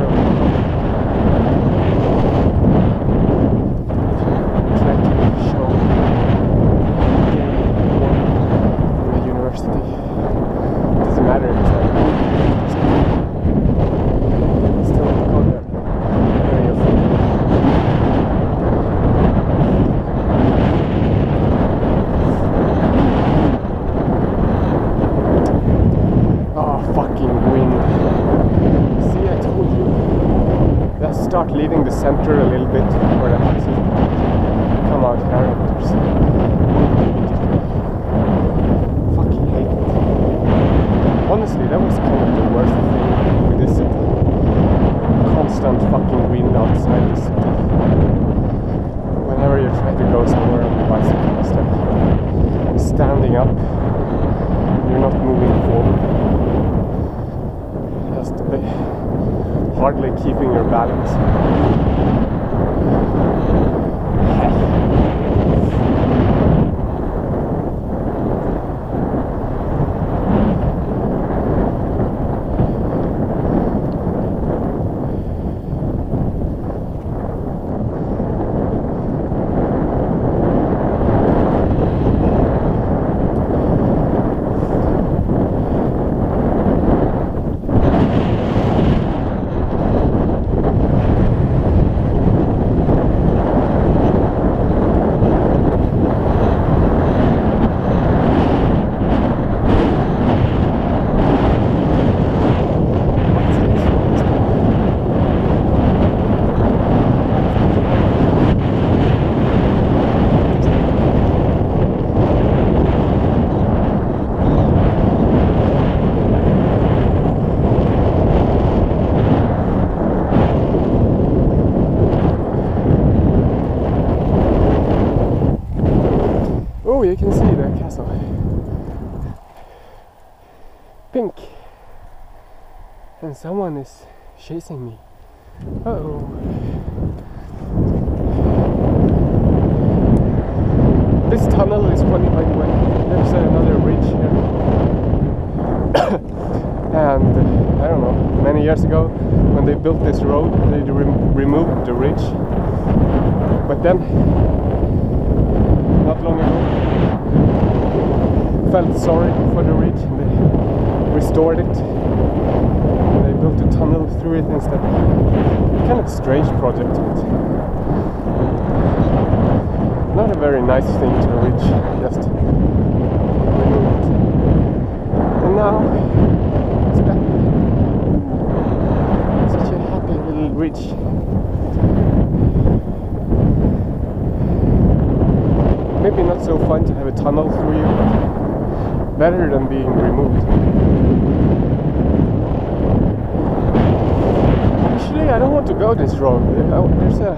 Show start leaving the center a little bit where the houses come out here, and there's fucking hate it. Honestly, that was kind of the worst thing with this city. Constant fucking wind outside the city. Whenever you try to go somewhere on the bicycle, it's like standing up, you're not moving forward. Just a bit, hardly keeping your balance. Oh, you can see the castle. Pink. And someone is chasing me. Uh-oh. This tunnel is funny, by the way. There's another ridge here. And I don't know, many years ago when they built this road, they removed the ridge. But then, not long ago, felt sorry for the ridge and they restored it. And they built a tunnel through it instead. Kind of a strange project, but not a very nice thing to reach. Just remove it. And now it's back. Such a happy little ridge. Maybe not so fun to have a tunnel through you, but better than being removed. Actually, I don't want to go this road. There's a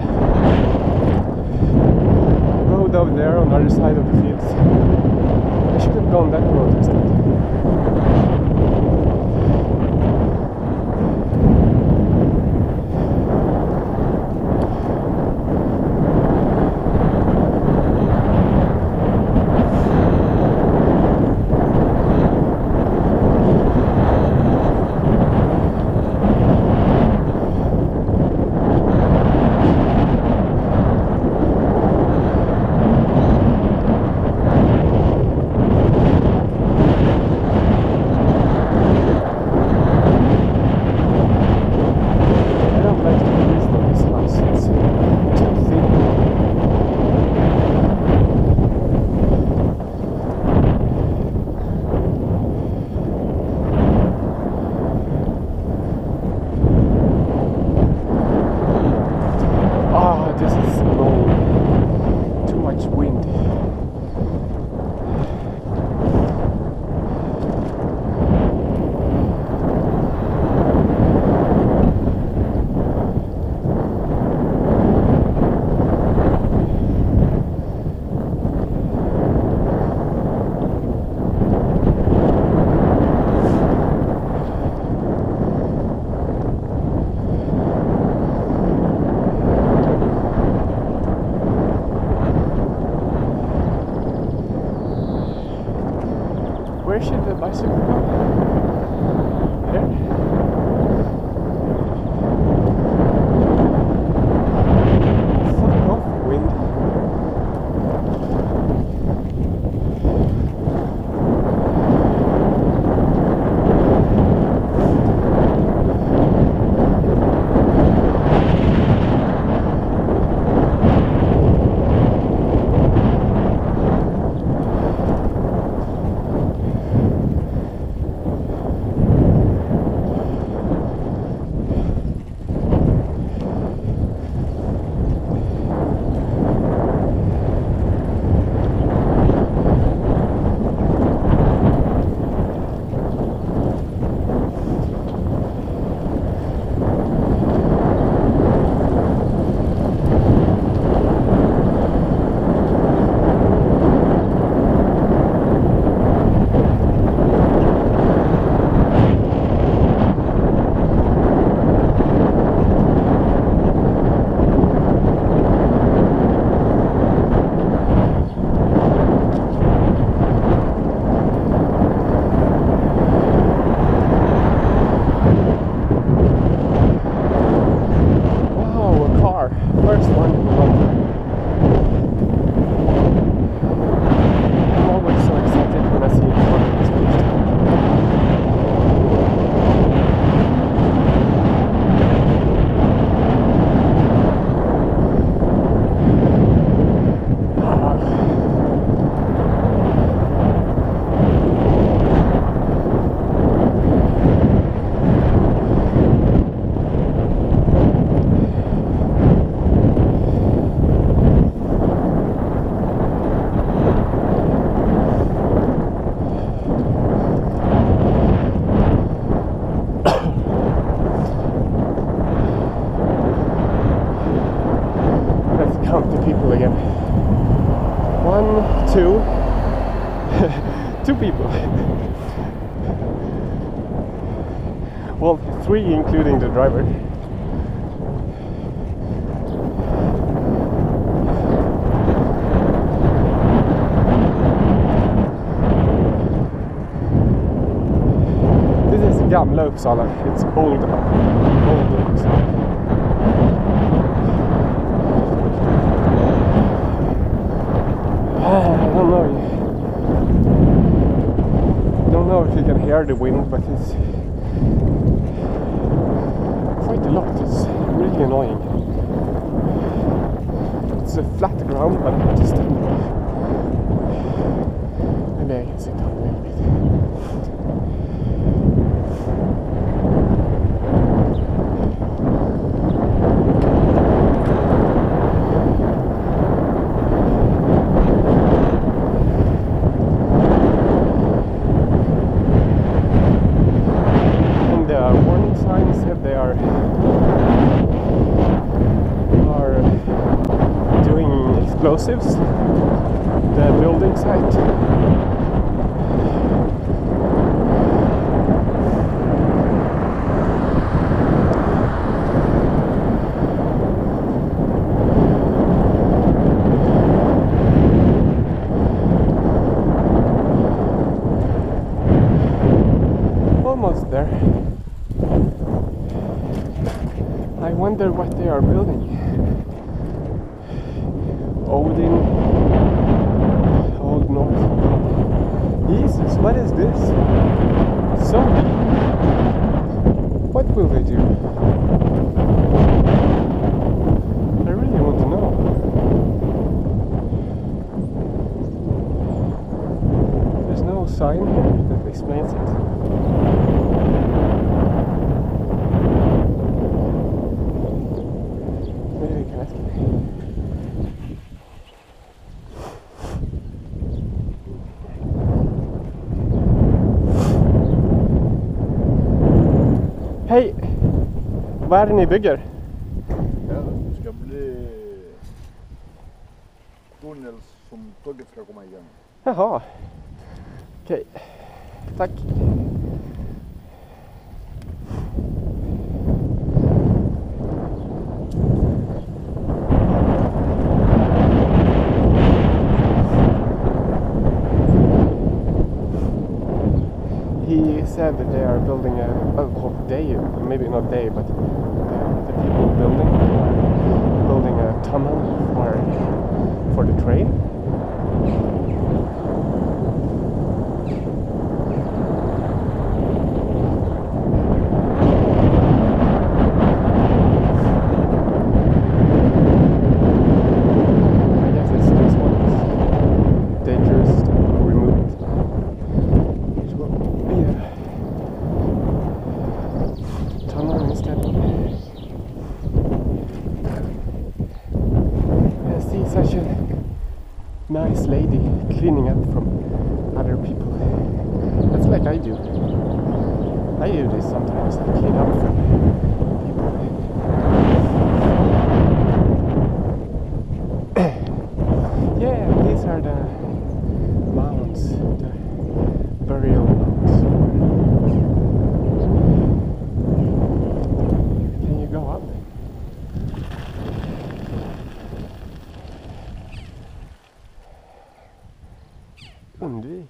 road over there on the other side of the fields. I should have gone that road instead. Well, 3 including the driver. This is Gamla Uppsala. It's Old Uppsala. I don't know if you can hear the wind, but it's quite a lot. It's really annoying. It's a flat ground, but I'm just maybe I can sit down a little bit. They are doing explosives, the building site. Almost there. I wonder what they are building. Odin, Old North. Jesus, what is this? So, what will they do? I really want to know. There's no sign here that explains it. Hej! Vad är det ni bygger? Ja, det ska bli tunnel som tåget ska komma igen. Jaha. Okej. Tack. He said that they are building maybe not they, but the people building a tunnel for the train. I guess this one is dangerous to remove. It will be a tunnel instead. I see such a nice lady cleaning up from other people. That's like I do. I do this sometimes. I clean up from people. Yeah, these are the mounds, the burial mounds. Can you go up? Undvik.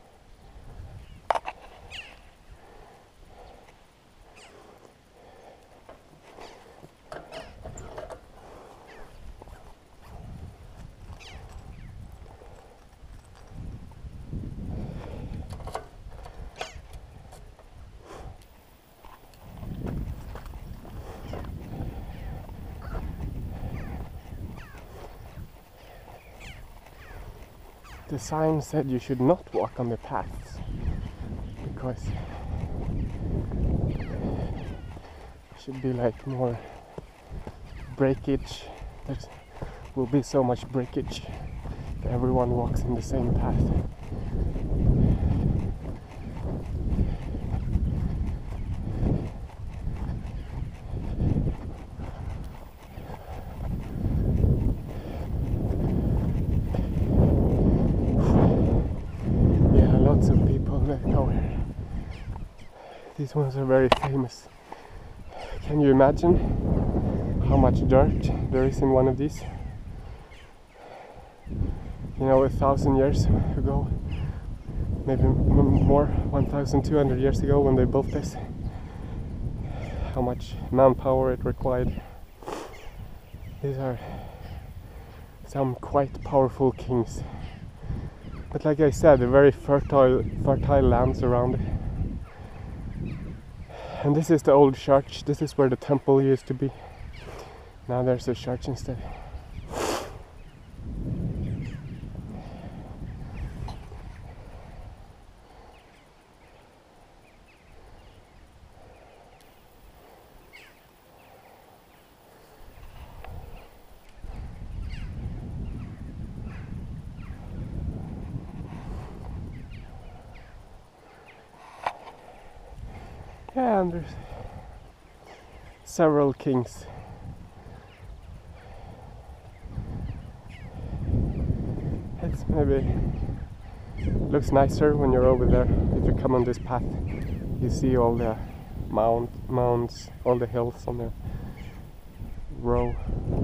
The sign said you should not walk on the paths because it should be like more breakage. There will be so much breakage if everyone walks in the same path. Lots of people that go here. These ones are very famous. Can you imagine how much dirt there is in one of these? You know, 1,000 years ago, maybe more, 1,200 years ago when they built this, how much manpower it required. These are some quite powerful kings. But like I said, they're very fertile lands around. And this is the old church. This is where the temple used to be. Now there's a church instead. Yeah, and there's several kings. It's maybe looks nicer when you're over there. If you come on this path, you see all the mounds, all the hills on the row.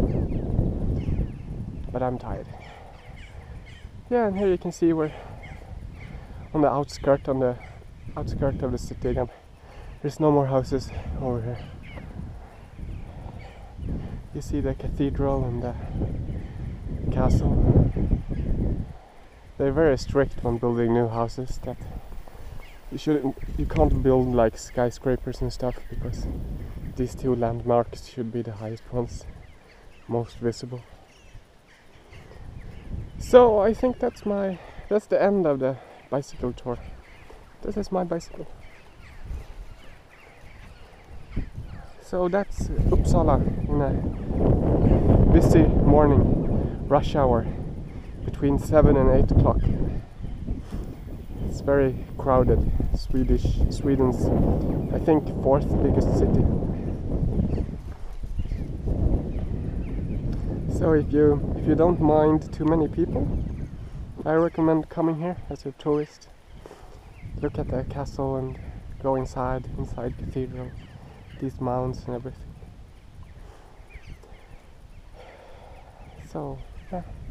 But I'm tired. Yeah, and here you can see we're on the outskirt of the city again. There's no more houses over here. You see the cathedral and the castle. They're very strict when building new houses, that you can't build like skyscrapers and stuff, because these two landmarks should be the highest ones, most visible. So I think that's the end of the bicycle tour. This is my bicycle. So that's Uppsala in a busy morning, rush hour, between 7 and 8 o'clock. It's very crowded. Sweden's, I think, 4th biggest city. So if you don't mind too many people, I recommend coming here as a tourist. Look at the castle and go inside Cathedral. These mounds and everything. So, yeah.